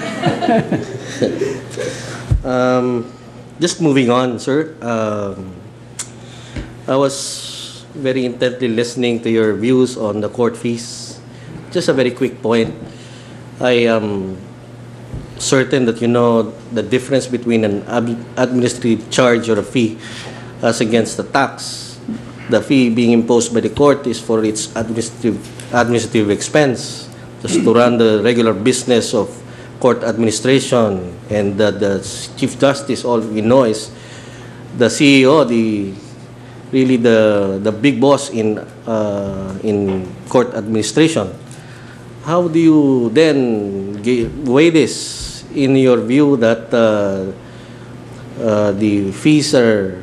um, just moving on, sir. Um, I was very intently listening to your views on the court fees. Just a very quick point. I am certain that you know the difference between an ab- administrative charge or a fee as against the tax. The fee being imposed by the court is for its administrative administrative expense, just to run the regular business of court administration. And the, the Chief Justice, all we know is the C E O, the really the the big boss in uh, in court administration. How do you then gi- weigh this in your view that uh, uh, the fees are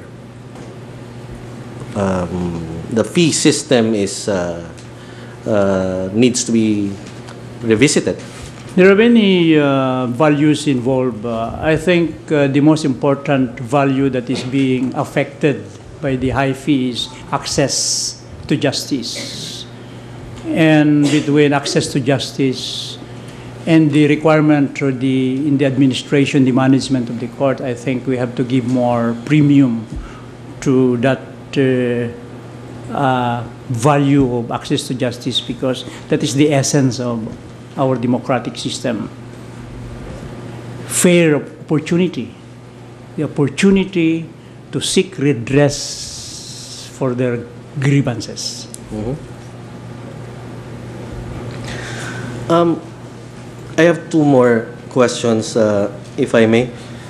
um, the fee system is uh, uh, needs to be revisited? There are many uh, values involved. Uh, I think uh, the most important value that is being affected by the high fee is access to justice. And between access to justice and the requirement for the in the administration, the management of the court, I think we have to give more premium to that uh, uh, value of access to justice, because that is the essence of our democratic system. Fair opportunity, the opportunity to seek redress for their grievances. Mm-hmm. Um, I have two more questions, uh, if I may.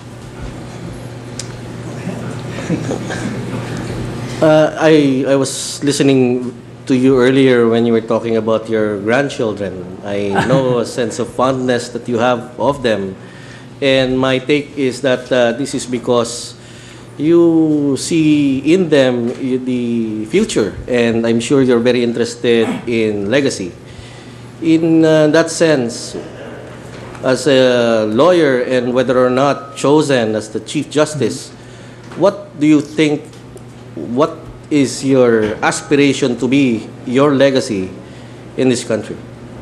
uh, I I was listening to you earlier when you were talking about your grandchildren. I know a sense of fondness that you have of them, and my take is that uh, this is because you see in them the future, and I'm sure you're very interested in legacy. In uh, that sense, as a lawyer and whether or not chosen as the Chief Justice, mm-hmm. what do you think, what is your aspiration to be, your legacy in this country?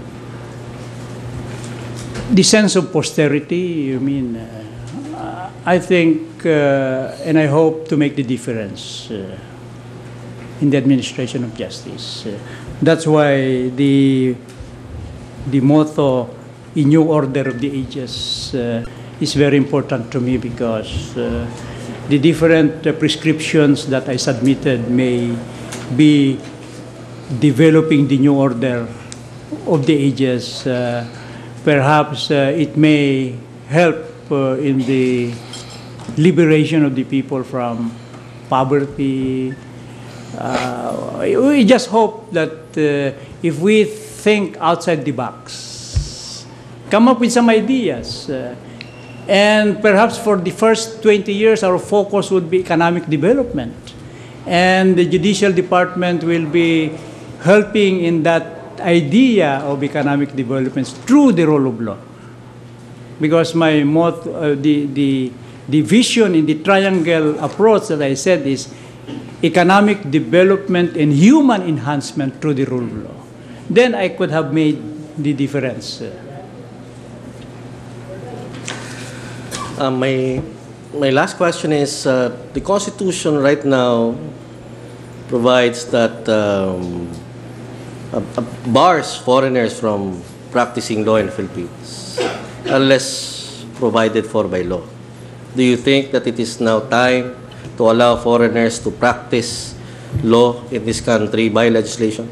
The sense of posterity, you mean, uh, I think, uh, and I hope to make the difference uh, in the administration of justice. Uh, that's why the, the motto, a new order of the ages, uh, is very important to me, because uh, the different uh, prescriptions that I submitted may be developing the new order of the ages. Uh, perhaps uh, it may help uh, in the liberation of the people from poverty. Uh, we just hope that uh, if we think outside the box, come up with some ideas, uh, and perhaps for the first twenty years our focus would be economic development, and the Judicial Department will be helping in that idea of economic development through the rule of law. Because my mot, uh, the, the, the vision in the triangle approach that I said is economic development and human enhancement through the rule of law. Then I could have made the difference. Uh, my, my last question is, uh, the Constitution right now provides that um, uh, uh, bars foreigners from practicing law in the Philippines unless provided for by law. Do you think that it is now time to allow foreigners to practice law in this country by legislation?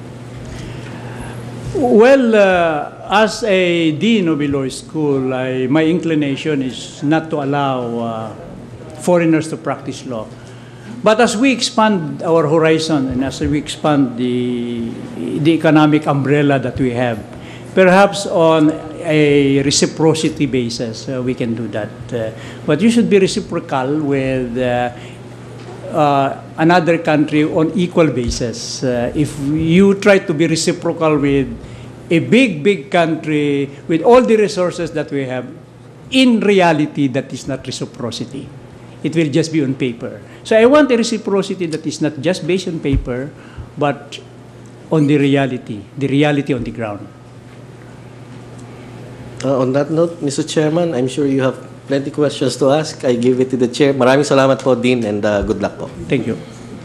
Well, uh, as a dean of a law school, I, my inclination is not to allow uh, foreigners to practice law. But as we expand our horizon and as we expand the, the economic umbrella that we have, perhaps on a reciprocity basis, uh, we can do that. Uh, but you should be reciprocal with uh, uh, another country on equal basis. Uh, if you try to be reciprocal with a big, big country with all the resources that we have, in reality, that is not reciprocity. It will just be on paper. So I want a reciprocity that is not just based on paper, but on the reality, the reality on the ground. Uh, on that note, Mister Chairman, I'm sure you have plenty questions to ask. I give it to the Chair. Maraming salamat po, Dean, and uh, good luck po. Thank you.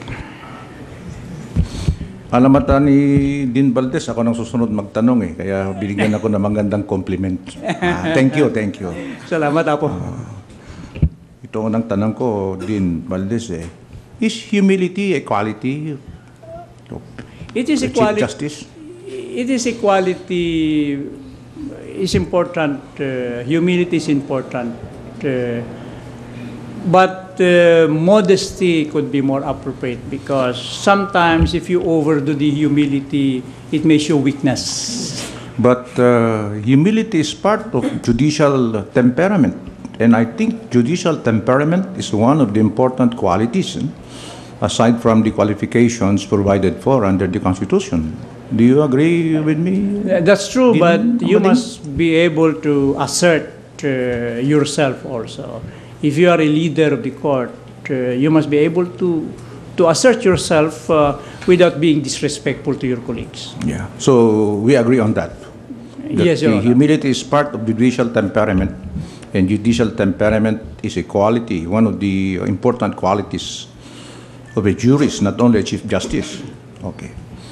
Alamata ni Dean Valdez, ako nang susunod magtanong eh, kaya binigyan ako ng magandang compliment. Ah, thank you, thank you. Salamat po. Uh, ito ang tanong ko, Dean Valdez eh, is humility a quality? It is The a quality. Chief Justice? It is a quality. Is important. Uh, humility is important. Uh, but uh, modesty could be more appropriate, because sometimes if you overdo the humility, it may show weakness. But uh, humility is part of judicial temperament. And I think judicial temperament is one of the important qualities, eh, aside from the qualifications provided for under the Constitution. Do you agree with me? That's true, Dean but you Amading? must be able to assert uh, yourself also. If you are a leader of the court, uh, you must be able to, to assert yourself uh, without being disrespectful to your colleagues. Yeah. So we agree on that. That Yes, Your the Honor. humility is part of judicial temperament, and judicial temperament is a quality, one of the important qualities of a jurist, not only a Chief Justice. Okay.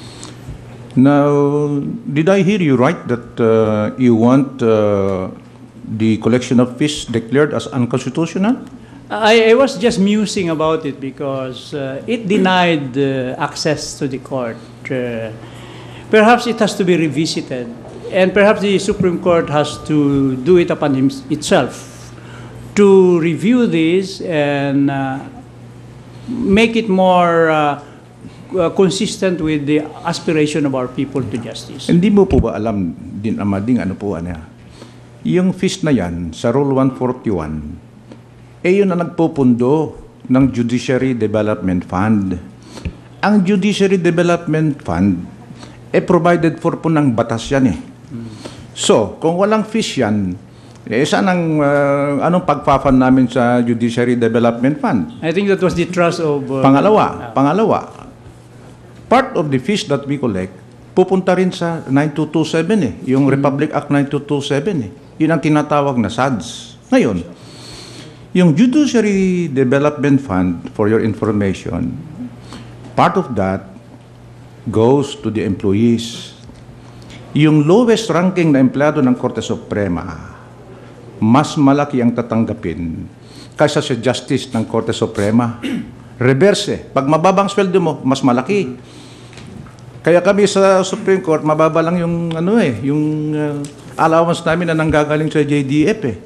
Now, did I hear you right that uh, you want uh, the collection of fees declared as unconstitutional? I, I was just musing about it because uh, it denied uh, access to the court. Uh, perhaps it has to be revisited, and perhaps the Supreme Court has to do it upon him, itself to review this and uh, make it more uh, uh, consistent with the aspiration of our people to justice. Hindi mo po ba alam din, Amading, ano po ano? Yung fees na yan sa Rule one forty-one, eh yun na nagpupundo ng Judiciary Development Fund. Ang Judiciary Development Fund, eh provided for po ng batas yan eh. So, kung walang fees yan, eh saan ang, uh, anong pagpa-fund namin sa Judiciary Development Fund? I think that was the trust of... Uh, Pangalawa, pangalawa, part of the fees that we collect pupunta rin sa nine two two seven eh, yung Republic Act nine two two seven eh. Yun ang tinatawag na S A D S. Ngayon, yung Judiciary Development Fund, for your information, part of that goes to the employees. Yung lowest ranking na empleyado ng Korte Suprema, mas malaki ang tatanggapin kaysa sa justice ng Korte Suprema. Reverse, pag mababang sweldo mo, mas malaki. Kaya kami sa Supreme Court, mababa lang yung ano eh, yung uh, allowance namin na nanggagaling sa J D F eh.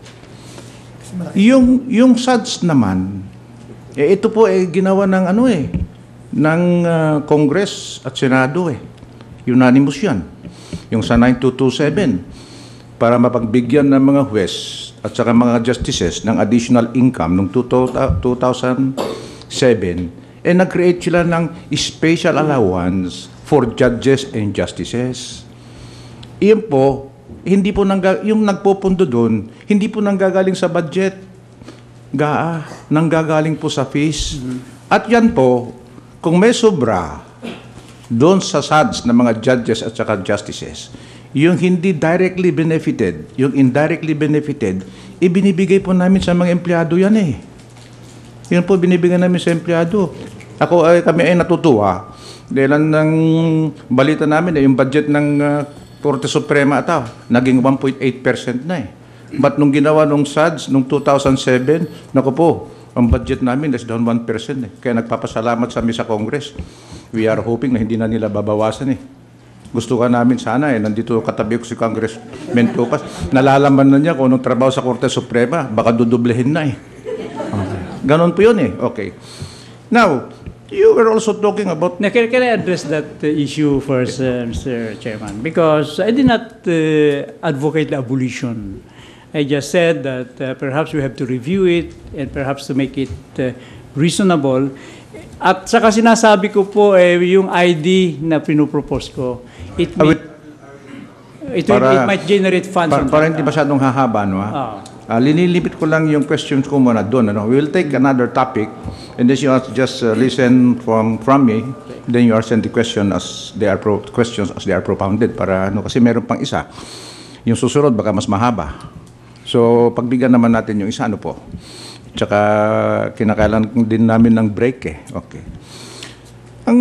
Yung yung S A D S naman, eh, ito po eh ginawa ng ano eh, ng uh, Congress at Senado eh. Unanimous yan. Yung sa nine two two seven, para mapagbigyan ng mga huwes at saka mga justices ng additional income noong two thousand seven, eh nag-create sila ng special allowance for judges and justices. Iyon po, hindi po nangga, yung nagpupundo doon, hindi po nanggagaling sa budget, gaa, nanggagaling po sa fees. Mm-hmm. At yan po, kung may sobra doon sa S A D S ng mga judges at saka justices, yung hindi directly benefited, yung indirectly benefited, ibinibigay po namin sa mga empleyado yan eh. Yun po binibigay namin sa empleyado. Ako, ay, kami ay natutuwa. Dahil ng balita namin, eh, yung budget ng uh, Korte Suprema ata, naging one point eight percent na eh. But nung ginawa nung S A D S, nung two thousand seven, naku po, ang budget namin less than one percent eh. Kaya nagpapasalamat sa amin sa Congress. We are hoping na hindi na nila babawasan eh. Gusto ka namin sana eh, nandito katabi ko si Congressman Topas, nalalaman na niya kung anong trabaho sa Korte Suprema, baka dudublehin na eh. Okay. Ganon po yun eh. Okay. Now, you were also talking about... Now, can, can I address that uh, issue first, uh, Mister Chairman? Because I did not uh, advocate the abolition. I just said that uh, perhaps we have to review it and perhaps to make it uh, reasonable. At saka sinasabi ko po, eh, yung I D na pinupropose ko, it, may, it, will, it might generate funds. Para, para hindi masyadong hahaba, no? Ha? Oh. Uh, linilipit ko lang yung questions ko muna doon. Ano? We will take another topic and then you just uh, listen from from me. Then you are send the question as they are pro questions as they are propounded. Para ano, kasi meron pang isa. Yung susunod baka mas mahaba. So pagbigyan naman natin yung isa, ano po. Tsaka kinakailangan din namin ng break eh. Okay. Ang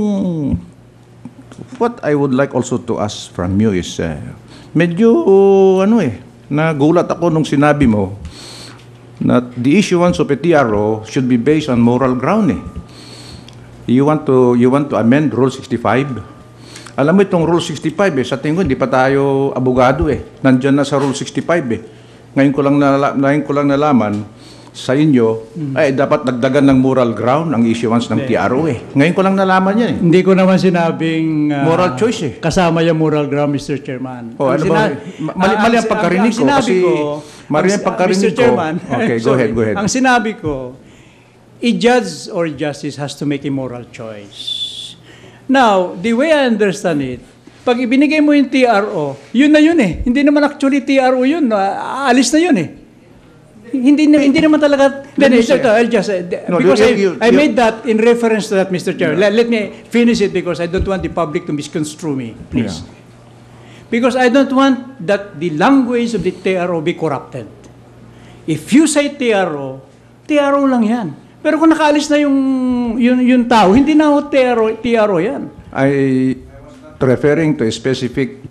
what I would like also to ask from you is uh, medyo uh, ano eh, nagulat ako nung sinabi mo na the issuance of a T R O should be based on moral ground eh. You want to you want to amend Rule sixty-five? Alam mo itong Rule sixty-five eh, sa tingin ko hindi pa tayo abogado eh. Nandiyan na sa Rule sixty-five eh. Ngayon ko lang nala, ngayon ko lang nalaman sa inyo, mm-hmm. ay dapat dagdagan ng moral ground ang issuance ng T R O eh. Ngayon ko lang nalaman yan eh. Hindi ko naman sinabing uh, moral choice eh. Kasama yung moral ground, Mister Chairman. Oh, ano ba? Mali, mali ang pagkarinig ko kasi mali ang pagkarinig ko. Okay, go ahead, go ahead. Ang sinabi ko, a judge or justice has to make a moral choice. Now, the way I understand it, pag ibinigay mo yung T R O, yun na yun eh. Hindi naman actually T R O yun. Aalis na yun eh. Hindi hindi naman talaga. Then, ito, ito, I'll just, uh, no, because you, you, I, I you, made that in reference to that, Mister Chair. Yeah. Let, let me finish it because I don't want the public to misconstrue me, please. Yeah. Because I don't want that the language of the T R O be corrupted. If you say T R O, T R O lang yan. Pero kung nakaalis na yung, yung, yung tao, hindi na ho T R O, T R O yan. I referring to a specific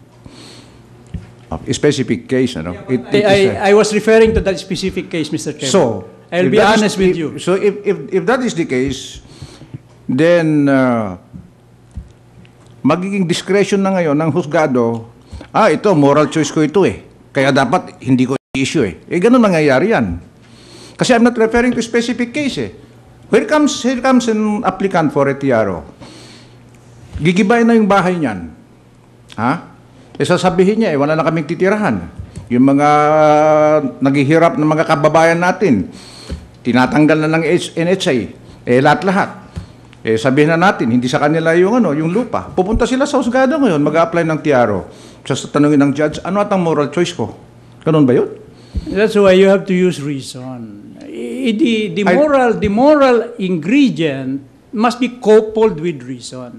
a specific case, ano? It, it I, a, I was referring to that specific case, Mister Chairman. So, I'll be honest is, with if, you. So, if, if, if that is the case, then uh, magiging discretion na ngayon ng husgado, ah, ito, moral choice ko ito eh. Kaya dapat hindi ko i-issue eh. Eh, ganun nangyayari yan. Kasi I'm not referring to specific case eh. Here comes, here comes an applicant for a T R O. Gigibay na yung bahay niyan. Ha? E sasabihin niya, eh, wala na kaming titirahan. Yung mga naghihirap ng mga kababayan natin, tinatanggal na ng N H I, eh lahat-lahat. Eh sabihin na natin, hindi sa kanila yung, ano, yung lupa. Pupunta sila sa husgado ngayon, mag-a-apply ng T R O. Just tanungin ng judge, ano at ang moral choice ko? Ganun ba yun? That's why you have to use reason. The, the, moral, the moral ingredient must be coupled with reason.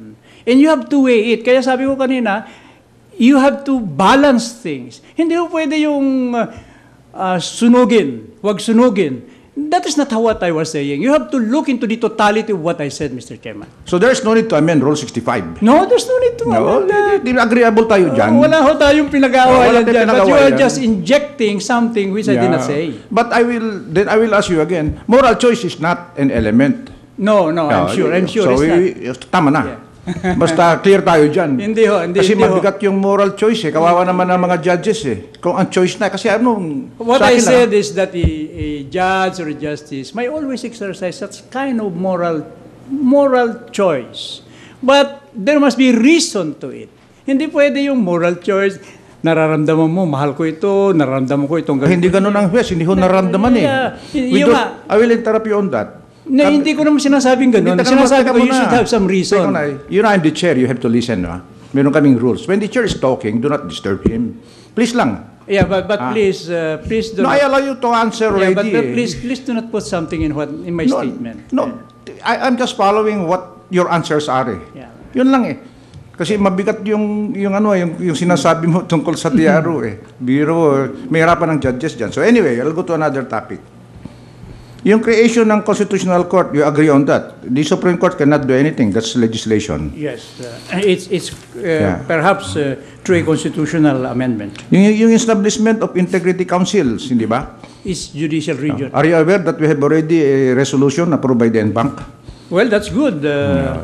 And you have to weigh it. Kaya sabi ko kanina, you have to balance things. Hindi mo pwede yung uh, uh, sunugin, wag sunugin. That is not how what I was saying. You have to look into the totality of what I said, Mister Chairman. So there's no need to amend Rule sixty-five. No, there's no need to No, amend that. di, di, agreeable tayo dyan. Oh, wala ho tayong Oh, pinag-aawayan wala tayong dyan. But you pinag-aawayan. are just injecting something which I did not Yeah. say. But I will, then I will ask you again, moral choice is not an element. No, no, I'm Yeah, sure. I'm sure so it's not. we, tama na. Basta clear tayo dyan. Hindi ho, hindi, Kasi hindi ho. mabigat yung moral choice eh. Kawawa naman ang mga judges eh. Kung ang choice na, kasi ano, What sa I akin said lang, is that a, a judge or a justice may always exercise such kind of moral moral choice. But there must be reason to it. Hindi pwede yung moral choice, nararamdaman mo, mahal ko ito, nararamdaman ko itong hindi ganun ang yes, hindi ho nararamdaman eh. Yeah, We yung don't- nga. I will interrupt you on that. Na, hindi ko naman sinasabing ganun. Hindi, teka Sinasabi teka ko, you muna. should have some reason. Teka na, you know, I'm the chair, you have to listen. No? Meron kaming rules. When the chair is talking, do not disturb him. Please lang. Yeah, but, but Ah. please, uh, please do No, not... I allow you to answer Yeah, already. but, but eh. please, please do not put something in what in my no, statement. No, I, I'm just following what your answers are eh. Yeah. Yun lang eh. Kasi mabigat yung yung ano yung, yung sinasabi mo tungkol sa Tiaro eh. Biro, eh, may hirapan ng judges diyan. So anyway, I'll go to another topic. Yung creation ng Constitutional Court, you agree on that? The Supreme Court cannot do anything. That's legislation. Yes, uh, it's it's uh, Yeah. perhaps uh, through a constitutional amendment. Yung, yung establishment of integrity councils, hindi ba? It's judicial region. Are you aware that we have already a resolution approved by the N Bank? Well, that's good. Uh,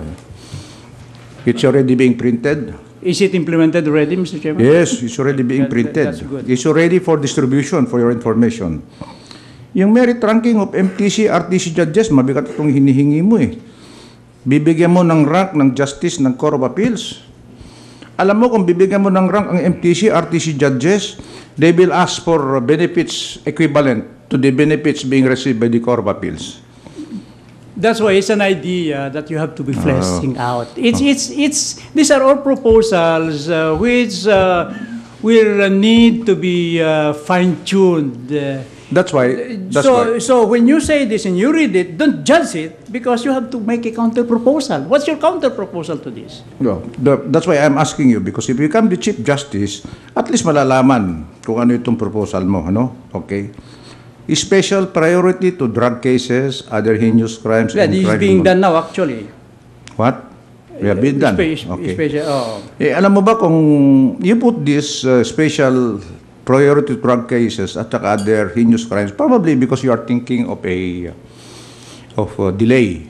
It's already being printed. Is it implemented already, Mister Chairman? Yes, it's already being That- that- printed. that's good. It's already for distribution, for your information. Yung merit ranking of M T C, R T C judges, mabigat itong hinihingi mo eh. Bibigyan mo ng rank ng Justice ng Court of Appeals. Alam mo kung bibigyan mo ng rank ang M T C, R T C judges, they will ask for benefits equivalent to the benefits being received by the Court of Appeals. That's why it's an idea that you have to be Oh. fleshing out. It's it's it's these are all proposals uh, which uh, will uh, need to be uh, fine-tuned. Uh, That's why, that's so why. so when you say this and you read it, don't judge it because you have to make a counter proposal. What's your counter proposal to this? No, the, that's why I'm asking you because if you become the Chief Justice, at least malalaman kung ano itong proposal mo, ano? Okay? Special priority to drug cases, other heinous crimes, Yeah, and this is crime being involved- done now actually. What? We have been done. Spe- Okay. special- oh. Eh, alam mo ba kung you put this uh, special priority to drug cases at saka other heinous crimes, probably because you are thinking of a of a delay.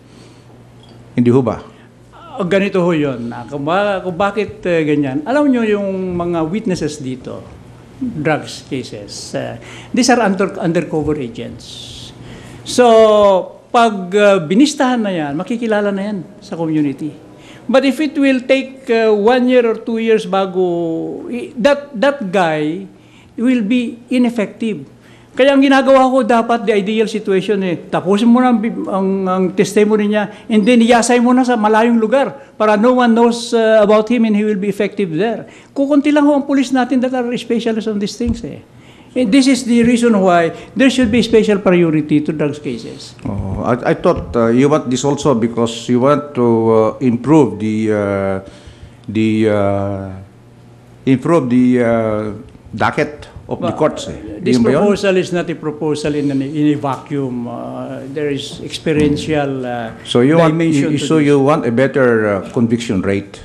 Hindi ho ba? Oh, ganito ho yun. Ah, Kung, ba, kung bakit uh, ganyan. Alam nyo yung mga witnesses dito, drugs cases, uh, these are under, undercover agents. So, pag uh, binistahan na yan, makikilala na yan sa community. But if it will take uh, one year or two years bago, i- that, that guy will be ineffective. Kaya ang ginagawa ko dapat, the ideal situation eh, tapusin mo na ang, bi- ang, ang testimony niya and then iyasay mo na sa malayong lugar para no one knows uh, about him and he will be effective there. Kukunti lang ho ang police natin that are specialists on these things eh. And this is the reason why there should be special priority to drugs cases. Oh, I, I thought uh, you want this also because you want to uh, improve the uh, the uh, improve the uh, docket of the courts. Eh. This Yun ba yun? proposal is not a proposal in, an, in a vacuum. Uh, there is experiential uh, So you want dimension you, to so this. you want a better uh, conviction rate.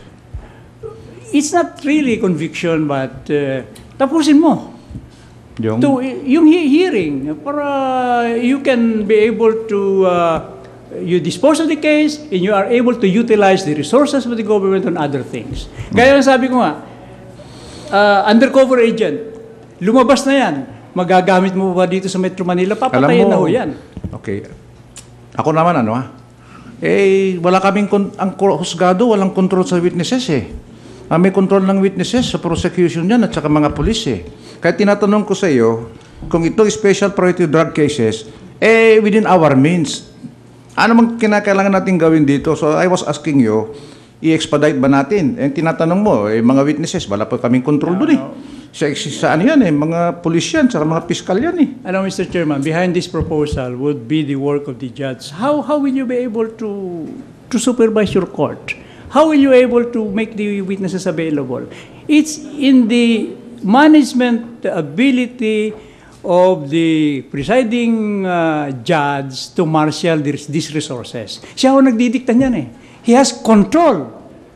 It's not really conviction, but uh, tapusin mo. Yung, To, yung he- hearing, para you can be able to, uh, you dispose of the case and you are able to utilize the resources of the government on other things. Kaya ang sabi ko nga, uh, undercover agent, lumabas na yan, magagamit mo ba dito sa Metro Manila? Papatayin na ho yan. Okay. Ako naman ano ha? Eh, wala kaming, kon- ang ko- husgado, walang control sa witnesses eh. Ah, may control ng witnesses sa prosecution yan at saka mga pulis eh. Kaya tinatanong ko sa iyo, kung ito special priority drug cases, eh, within our means, ano mang kinakailangan natin gawin dito? So I was asking you, i-expedite ba natin? Eh, tinatanong mo, eh, mga witnesses, wala pa kaming control doon eh. Sa, sa ano yan eh, mga pulis yan, saka mga piskal yan eh. Ano, Mister Chairman, behind this proposal would be the work of the judge. How how will you be able to to supervise your court? how will you able to make the witnesses available? It's in the management ability of the presiding uh, judge to marshal these, these resources. Siya ho nagdidikta niyan eh. He has control.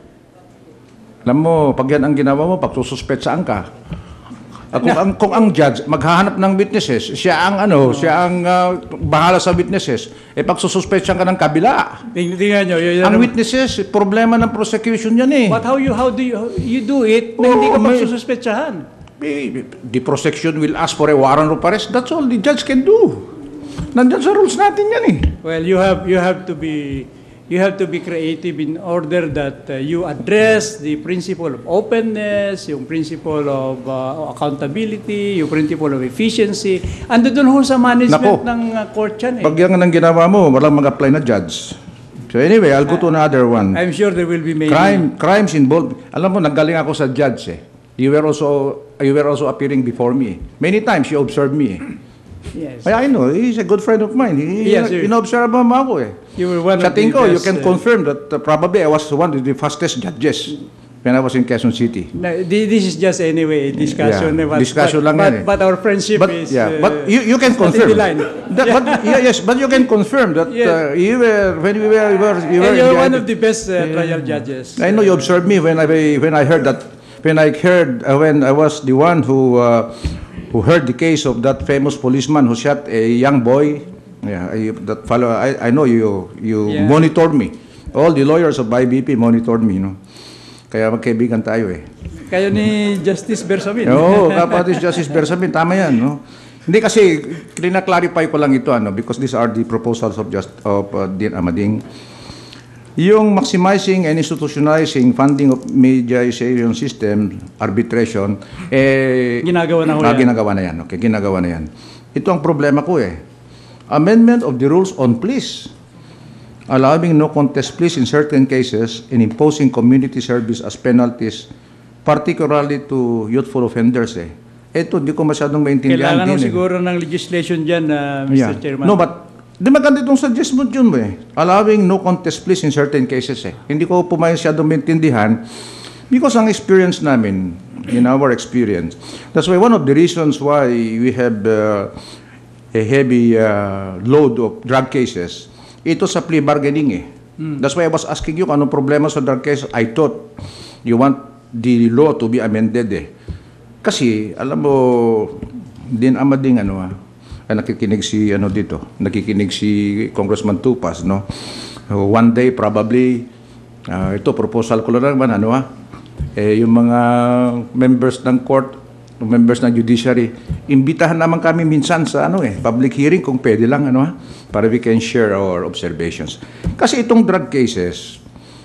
Alam mo, pag yan ang ginawa mo, pagsususpetsaan ka. Ah, kung, ang, kung ang judge maghahanap ng witnesses, siya ang ano, siya ang uh, bahala sa witnesses, eh pagsususpetsyan ka ng kabila. Ting- Tingnan nyo. yun- Ang yun- witnesses, problema ng prosecution yan eh. But how you how do you, how you do it na Oo, hindi ka may- pagsususpetsahan? Eh, The prosecution will ask for a warrant of arrest. That's all the judge can do. Nandyan sa rules natin yan eh. Well, you have you have to be you have to be creative in order that uh, you address the principle of openness, yung principle of uh, accountability, yung principle of efficiency. Ando doon ho sa management Nako. ng uh, court yan eh. Pag yan ang ginawa mo, walang mag-apply na judge. So anyway, I'll go to another one. I'm sure there will be many. Crime, crimes involved. Alam mo, nanggaling ako sa judge eh. You were also, you were also appearing before me. Many times you observed me eh. Yes. Ay, I know, he's a good friend of mine. He, Yes, sir. inobserve mo ako eh. You were one Sa of the tingin ko, you best, can uh, confirm that uh, probably I was one of the fastest judges when I was in Quezon City. Na- thi- This is just anyway discussion. Yeah, eh, but, discussion but, lang but, yan eh. But our friendship But, is. yeah, uh, but you, you can it's not in confirm. the line. That, but, yeah, yes, but you can confirm that Yes. uh, you were, when we were, you were, you were And in you're the- one of the best uh, trial judges. I know you observed me when I when I heard that when I heard uh, when I was the one who uh, who heard the case of that famous policeman who shot a young boy. Yeah, I, that fellow. I, I know you you Yeah. monitored me. All the lawyers of I B P monitored me, no. Kaya magkaibigan tayo eh. Kayo ni Justice Bersamin. Oo, kapatid Justice Bersamin, tama yan, no? Hindi kasi, klina-clarify ko lang ito, ano, because these are the proposals of, just, of uh, Dean Amading. Yung maximizing and institutionalizing funding of mediation system, arbitration, eh... Ginagawa na ho ah, yan. ginagawa na yan, okay, ginagawa na yan. Ito ang problema ko eh. Amendment of the rules on pleas, allowing no contest pleas in certain cases and imposing community service as penalties, particularly to youthful offenders eh. Ito, di ko masyadong maintindihan Kailangan din ho eh. siguro ng legislation dyan, uh, Mister Yeah. Chairman. No, but di maganda itong suggestion yun mo eh. Allowing no contest pleas in certain cases eh. Hindi ko po masyadong maintindihan because ang experience namin, in our experience, that's why one of the reasons why we have uh, a heavy uh, load of drug cases, ito sa plea bargaining eh. That's why I was asking you kung anong problema sa drug case. I thought you want the law to be amended eh. Kasi, alam mo, Din Amading, ano ah, ay nakikinig si, ano dito, nakikinig si Congressman Tupas, no? Uh, one day, probably, uh, ito, proposal ko lang naman, ano ah, eh, yung mga members ng court, members ng judiciary, imbitahan naman kami minsan sa, ano eh, public hearing kung pwede lang, ano ah, para we can share our observations. Kasi itong drug cases,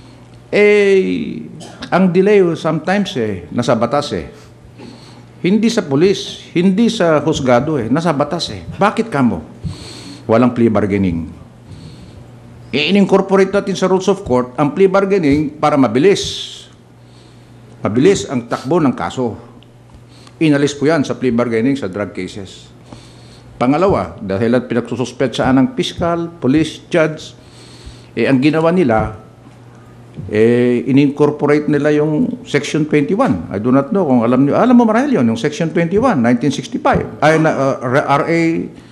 eh, ang delay sometimes eh, nasa batas eh. Hindi sa pulis, hindi sa husgado eh, nasa batas eh. Bakit kamo? Walang plea bargaining. I-incorporate natin sa rules of court ang plea bargaining para mabilis. Mabilis ang takbo ng kaso. Inalis po yan sa plea bargaining sa drug cases. Pangalawa, dahil at pinagsususpetsaan ng fiscal, police, judge, eh ang ginawa nila, eh, in-incorporate nila yung Section twenty-one. I do not know kung alam niyo. Alam mo marahil yun, yung Section twenty-one, nineteen sixty-five. Ay, na, uh, R A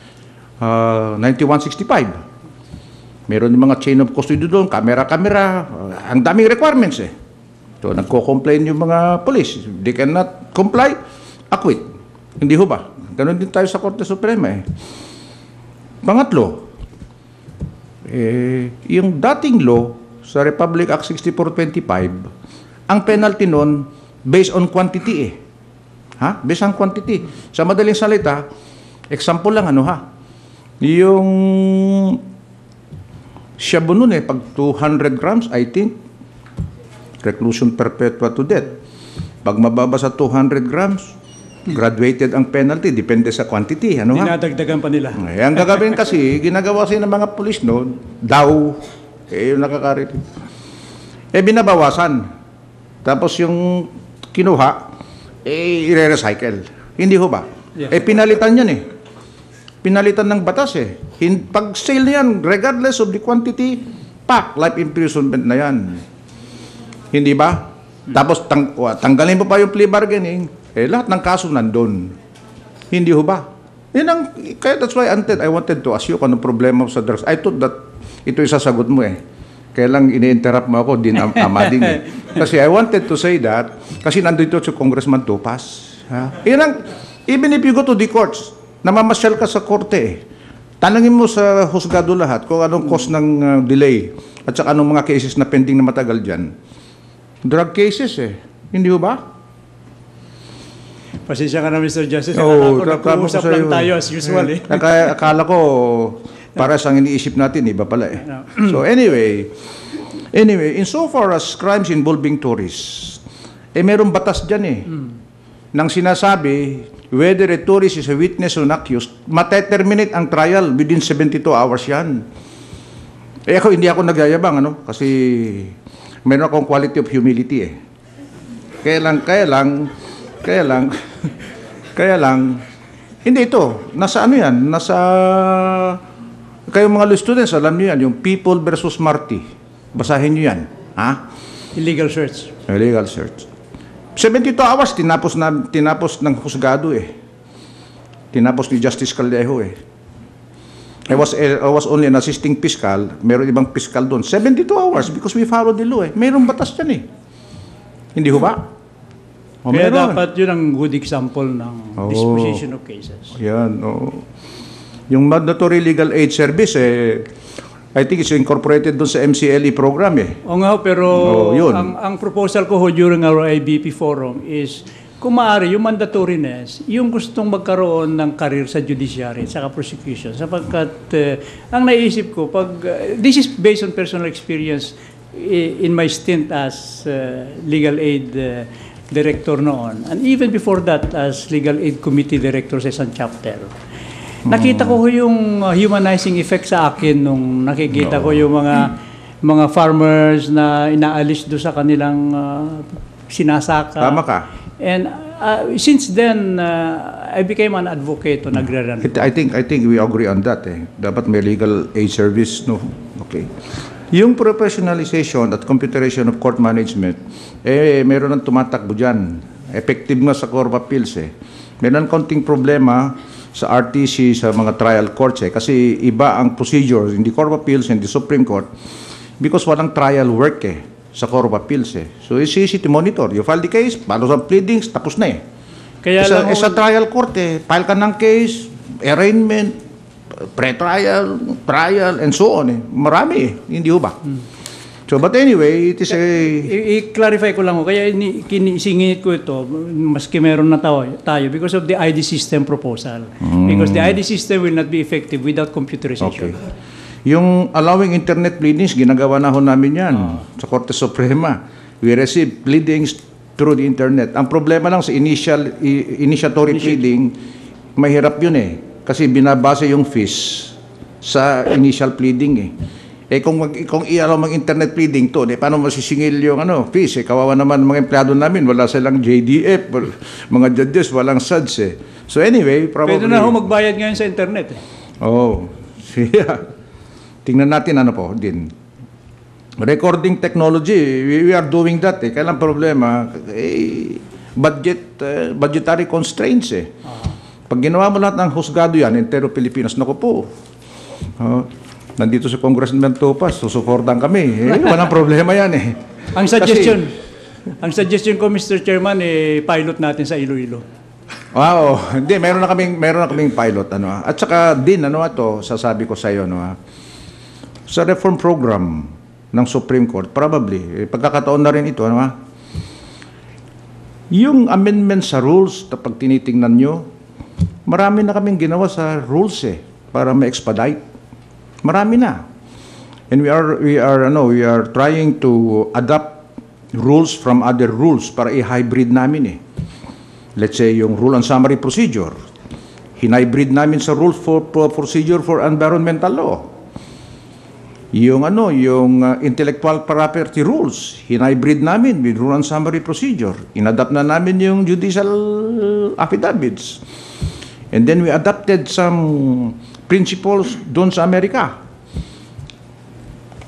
uh, ninety-one sixty-five. Meron yung mga chain of custody doon, kamera-kamera. Uh, ang daming requirements eh. So, nagko-complain yung mga police. They cannot comply, acquit. Hindi ho ba? Ganon din tayo sa Korte Suprema eh. Pangatlo, eh, yung dating law, sa Republic Act sixty-four twenty-five, ang penalty nun, based on quantity eh. Ha? Based on quantity. Sa madaling salita, example lang ano ha, yung shabu nun eh, pag two hundred grams, I think, reclusion perpetua to death. Pag mababa sa two hundred grams, graduated ang penalty, depende sa quantity. Ano ha? Dinadagdagan pa nila. Eh, ang gagawin kasi, ginagawa kasi ng mga pulis no, daw, eh, yung nakakarit. Eh, binabawasan. Tapos yung kinuha, eh, i-recycle. Hindi ho ba? Yeah. Eh, pinalitan yan eh. Pinalitan ng batas eh. Hin- pag sale yan, regardless of the quantity, pak, life imprisonment na yan. Hindi ba? Tapos tang, wa- tanggalin mo pa yung plea bargaining, eh lahat ng kaso nandun. Hindi ho ba? Yan ang, kaya that's why I wanted to ask you kung anong problema sa drugs. I thought that ito yung sasagot mo eh. Kaya lang ini-interrupt mo ako, din am amading eh. Kasi I wanted to say that, kasi nandito si Congressman Topas. Ha? Yan ang, even if you go to the courts, namamasyal ka sa korte eh. Tanungin mo sa husgado lahat kung anong cause ng uh, delay at saka anong mga cases na pending na matagal dyan. Drug cases eh. Hindi ba? Pasensya ka na, Mister Justice. Oo, Akala ko, nag-uusap tapos lang sa'yo. tayo as usual eh. Kaya akala ko, para sa iniisip natin, iba pala eh. So anyway, anyway, insofar as crimes involving tourists, eh merong batas dyan eh. Nang sinasabi, whether a tourist is a witness or an accused, mateterminate ang trial within seventy-two hours yan. Eh ako, hindi ako nagyayabang, ano? Kasi meron akong quality of humility eh. Kaya lang, kaya lang, kaya lang, kaya lang, hindi ito, nasa ano yan, nasa, kayong mga law students, alam niyo yan, yung People versus Marty. Basahin niyo yan, ha? Illegal search. Illegal search. seventy-two hours, tinapos, na, tinapos ng husgado eh. Tinapos ni Justice Caldejo eh. I was, I was only an assisting fiscal, meron ibang fiscal doon. seventy-two hours because we follow the law eh. Mayroong batas dyan eh. Hindi ho ba? O, Kaya meron. dapat yun ang good example ng Oo. disposition of cases. Yan, oo. Yung mandatory legal aid service eh, I think it's incorporated doon sa M C L E program eh. O nga, pero Oo, yun. ang, ang proposal ko ho during our I B P forum is, kung maaari, yung mandatoriness, yung gustong magkaroon ng career sa judiciary, sa prosecution, sapagkat uh, ang naisip ko, pag, uh, this is based on personal experience i- in my stint as uh, legal aid uh, director noon, and even before that as legal aid committee director sa isang chapter. Nakita ko yung uh, humanizing effect sa akin nung nakikita ko yung mga mga farmers na inaalis do sa kanilang uh, sinasaka. Tama ka. And uh, since then, uh, I became an advocate o nagre-run. It- I think I think we agree on that eh. Dapat may legal aid service, no? Okay. Yung professionalization at computerization of court management, eh, meron ng tumatakbo dyan. Effective nga sa Court of Appeals eh. Meron konting problema sa R T C, sa mga trial courts eh. Kasi iba ang procedure in the Court of Appeals and the Supreme Court because walang trial work eh sa Court of Appeals eh. So it's easy to monitor. You file the case, follow some pleadings, tapos na eh. Kaya Sa, lang eh, sa trial court eh, file ka ng case, arraignment, pre-trial, trial, and so on eh. Marami eh, hindi ba? Hmm. So, but anyway, it is a... I- I-clarify ko lang ho, kaya ini- kinisingit ko ito, maski meron na tayo, tayo because of the I D system proposal. Because the I D system will not be effective without computerization. Okay. Yung allowing internet pleadings, ginagawa na ho namin yan sa Korte Suprema. We receive pleadings through the internet. Ang problema lang sa initial i- initiatory pleading, mahirap yun eh. Kasi binabase yung fees sa initial pleading eh. Eh kung, mag, kung i-allow mag internet pleading to, eh, paano masisingil yung ano, fees? Eh, kawawa naman mga empleyado namin, wala silang J D F, wal- mga judges, walang S A D S eh. So anyway, probably... Pwede na ho magbayad ngayon sa internet. Eh. Oh, yeah. Tingnan natin ano po din. Recording technology, we, we are doing that eh. Kailan problema? Eh, budget, uh, budgetary constraints eh. Pag ginawa mo lahat ng husgado yan, entero Pilipinas, naku po. Oh, nandito si Congressman Topas, susuportan kami. Eh, walang problema yan eh. Ang suggestion, ang suggestion ko, Mister Chairman, eh, pilot natin sa Iloilo. Wow, hindi, meron na kaming, meron na kaming pilot. Ano, ah. At saka din, ano ito, sasabi ko sa iyo, ano, ah, sa reform program ng Supreme Court, probably, eh, pagkakataon na rin ito, ano, ah, yung amendment sa rules, kapag tinitingnan nyo, marami na kaming ginawa sa rules eh, para ma-expedite. Marami na. And we are, we are, ano, we are trying to adapt rules from other rules para i-hybrid namin eh. Let's say yung rule on summary procedure, hinhybrid namin sa rules for, for procedure for environmental law. Yung ano, yung uh, intellectual property rules, hinhybrid namin with rule on summary procedure. Inadapt na namin yung judicial affidavits. And then we adapted some principles doon sa Amerika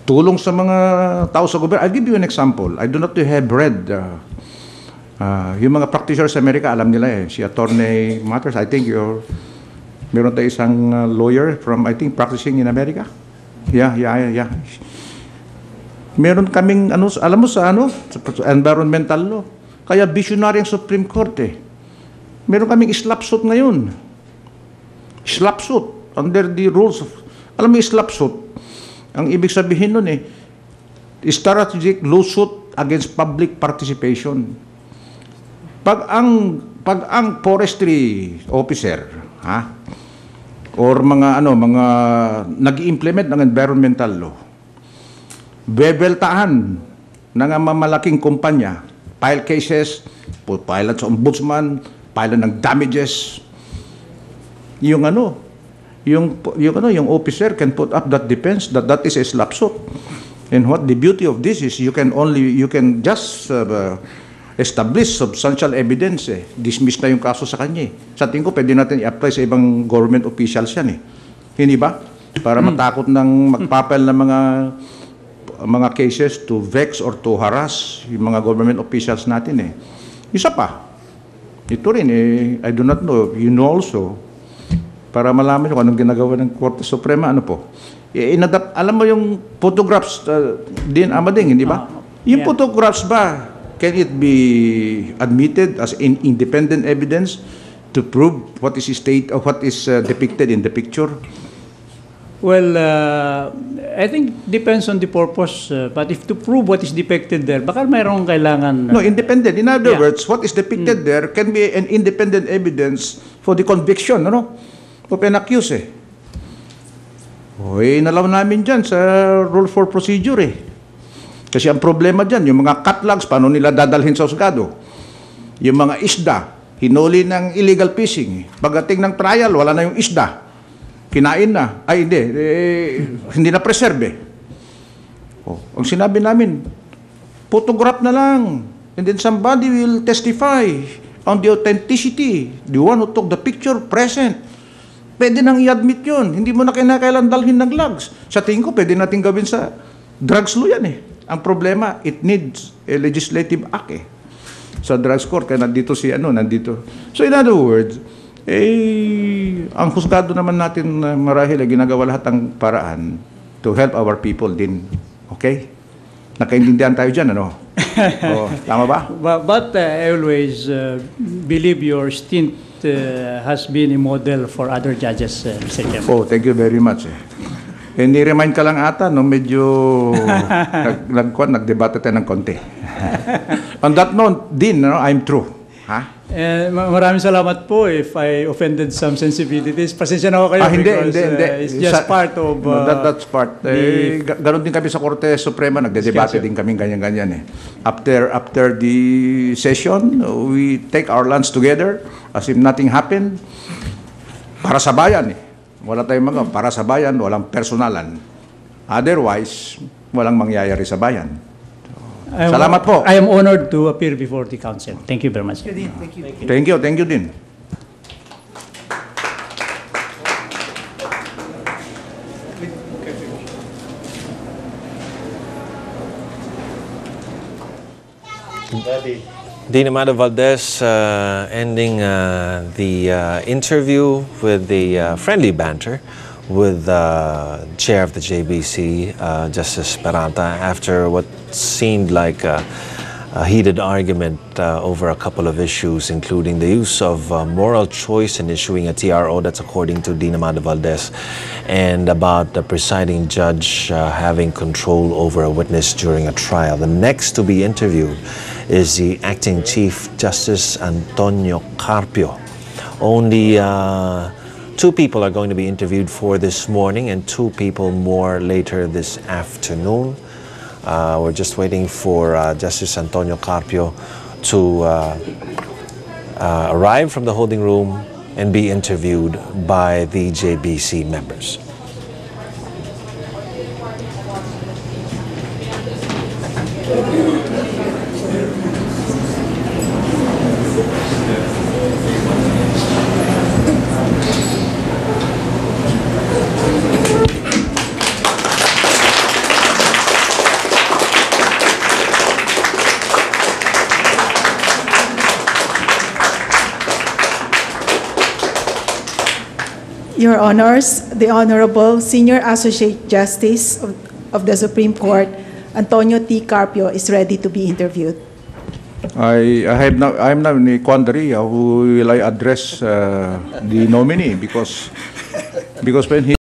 tulong sa mga tao sa gobyerno. I'll give you an example. I do not have read uh, uh, yung mga practitioners sa Amerika, alam nila eh. Si Attorney Matters, I think you're, meron tayo isang uh, lawyer from, I think, practicing in America. Yeah, yeah, yeah, yeah. Meron kaming, ano, alam mo sa ano, sa environmental law. Kaya visionary ang Supreme Court eh. Meron kaming slap suit ngayon. Slap suit under the rules of, alam mo yung slap suit, ang ibig sabihin nun eh, strategic lawsuit against public participation. Pag ang, pag ang forestry officer, ha, or mga ano, mga nag-implement ng environmental law, bebeltaan ng mamalaking kumpanya, file cases, file sa ombudsman, file ng damages. Yung ano, yung yung ano, yung officer can put up that defense that that is a slap suit. And what the beauty of this is, you can only you can just uh, establish substantial evidence eh. Dismiss na yung kaso sa kanya eh. Sa tingin ko pwede natin i-apply sa ibang government officials yan eh. Hindi ba? Para matakot ng magpapel ng mga mga cases to vex or to harass yung mga government officials natin eh. Isa pa, ito rin eh, I do not know, you know also, para malaman nyo kung anong ginagawa ng Korte Suprema, ano po. Eh, inadapt, alam mo yung photographs, uh, din Amading, hindi ba? Uh, yung yeah. photographs ba, can it be admitted as in independent evidence to prove what is state or what is uh, depicted in the picture? Well, uh, I think depends on the purpose. Uh, but if to prove what is depicted there, baka mayroong kailangan... Uh, no, independent. In other yeah. words, what is depicted mm. there can be an independent evidence for the conviction, ano? O pen-accuse eh. O eh, nalaw namin dyan sa rule for procedure eh. Kasi ang problema dyan, yung mga catalogs, paano nila dadalhin sa husgado? Yung mga isda, hinuli ng illegal fishing. Pagdating ng trial, wala na yung isda. Kinain na. Ay, hindi. Eh, hindi na preserve eh. Oh, ang sinabi namin, photograph na lang. And then somebody will testify on the authenticity. The one who took the picture, present. Pwede nang i-admit yun. Hindi mo na kinakailan dalhin ng logs. Sa tingin ko, pwede natin gawin sa drugs law yan eh. Ang problema, it needs a legislative act eh. Sa drugs court, kaya nandito si ano, nandito. So in other words, eh, ang husgado naman natin uh, marahil ay ginagawa lahat ng paraan to help our people din. Okay? Nakaintindihan tayo dyan, ano? Oh, tama ba? But, but uh, I always uh, believe your stint uh, has been a model for other judges, uh, Mister Chairman. Oh, thank you very much. Eh. Eh, ni-remind ka lang ata, no, medyo nag, nag, nagdebate tayo ng konti. On that note, din, no, I'm true. Ha? Eh, maraming salamat po if I offended some sensibilities. Pasensya na ako kayo ah, hindi, because hindi, hindi. Uh, it's just Sa, part of... Uh, no, that, that's part. Eh, ga- ganon din kami sa Korte Suprema, nagdedebate din kami ganyan-ganyan eh. After, after the session, we take our lunch together as if nothing happened. Para sa bayan eh. Wala tayong mga, para sa bayan, walang personalan. Otherwise, walang mangyayari sa bayan. I am, Salamat po. I am honored to appear before the council. Thank you very much. Thank you. Thank you, thank you din. Dina Mada Valdez uh, ending uh, the uh, interview with the uh, friendly banter with uh, chair of the J B C, uh, Justice Peralta, after what seemed like a, a heated argument uh, over a couple of issues, including the use of uh, moral choice in issuing a T R O, that's according to Dina Mada Valdez, and about the presiding judge uh, having control over a witness during a trial. The next to be interviewed is the acting Chief Justice Antonio Carpio. Only uh, two people are going to be interviewed for this morning and two people more later this afternoon. Uh, we're just waiting for uh, Justice Antonio Carpio to uh, uh, arrive from the holding room and be interviewed by the J B C members. Your Honors, the Honorable Senior Associate Justice of, of the Supreme Court, Antonio T. Carpio, is ready to be interviewed. I, I have now, I'm now in a quandary. How will I address uh, the nominee? Because, because when he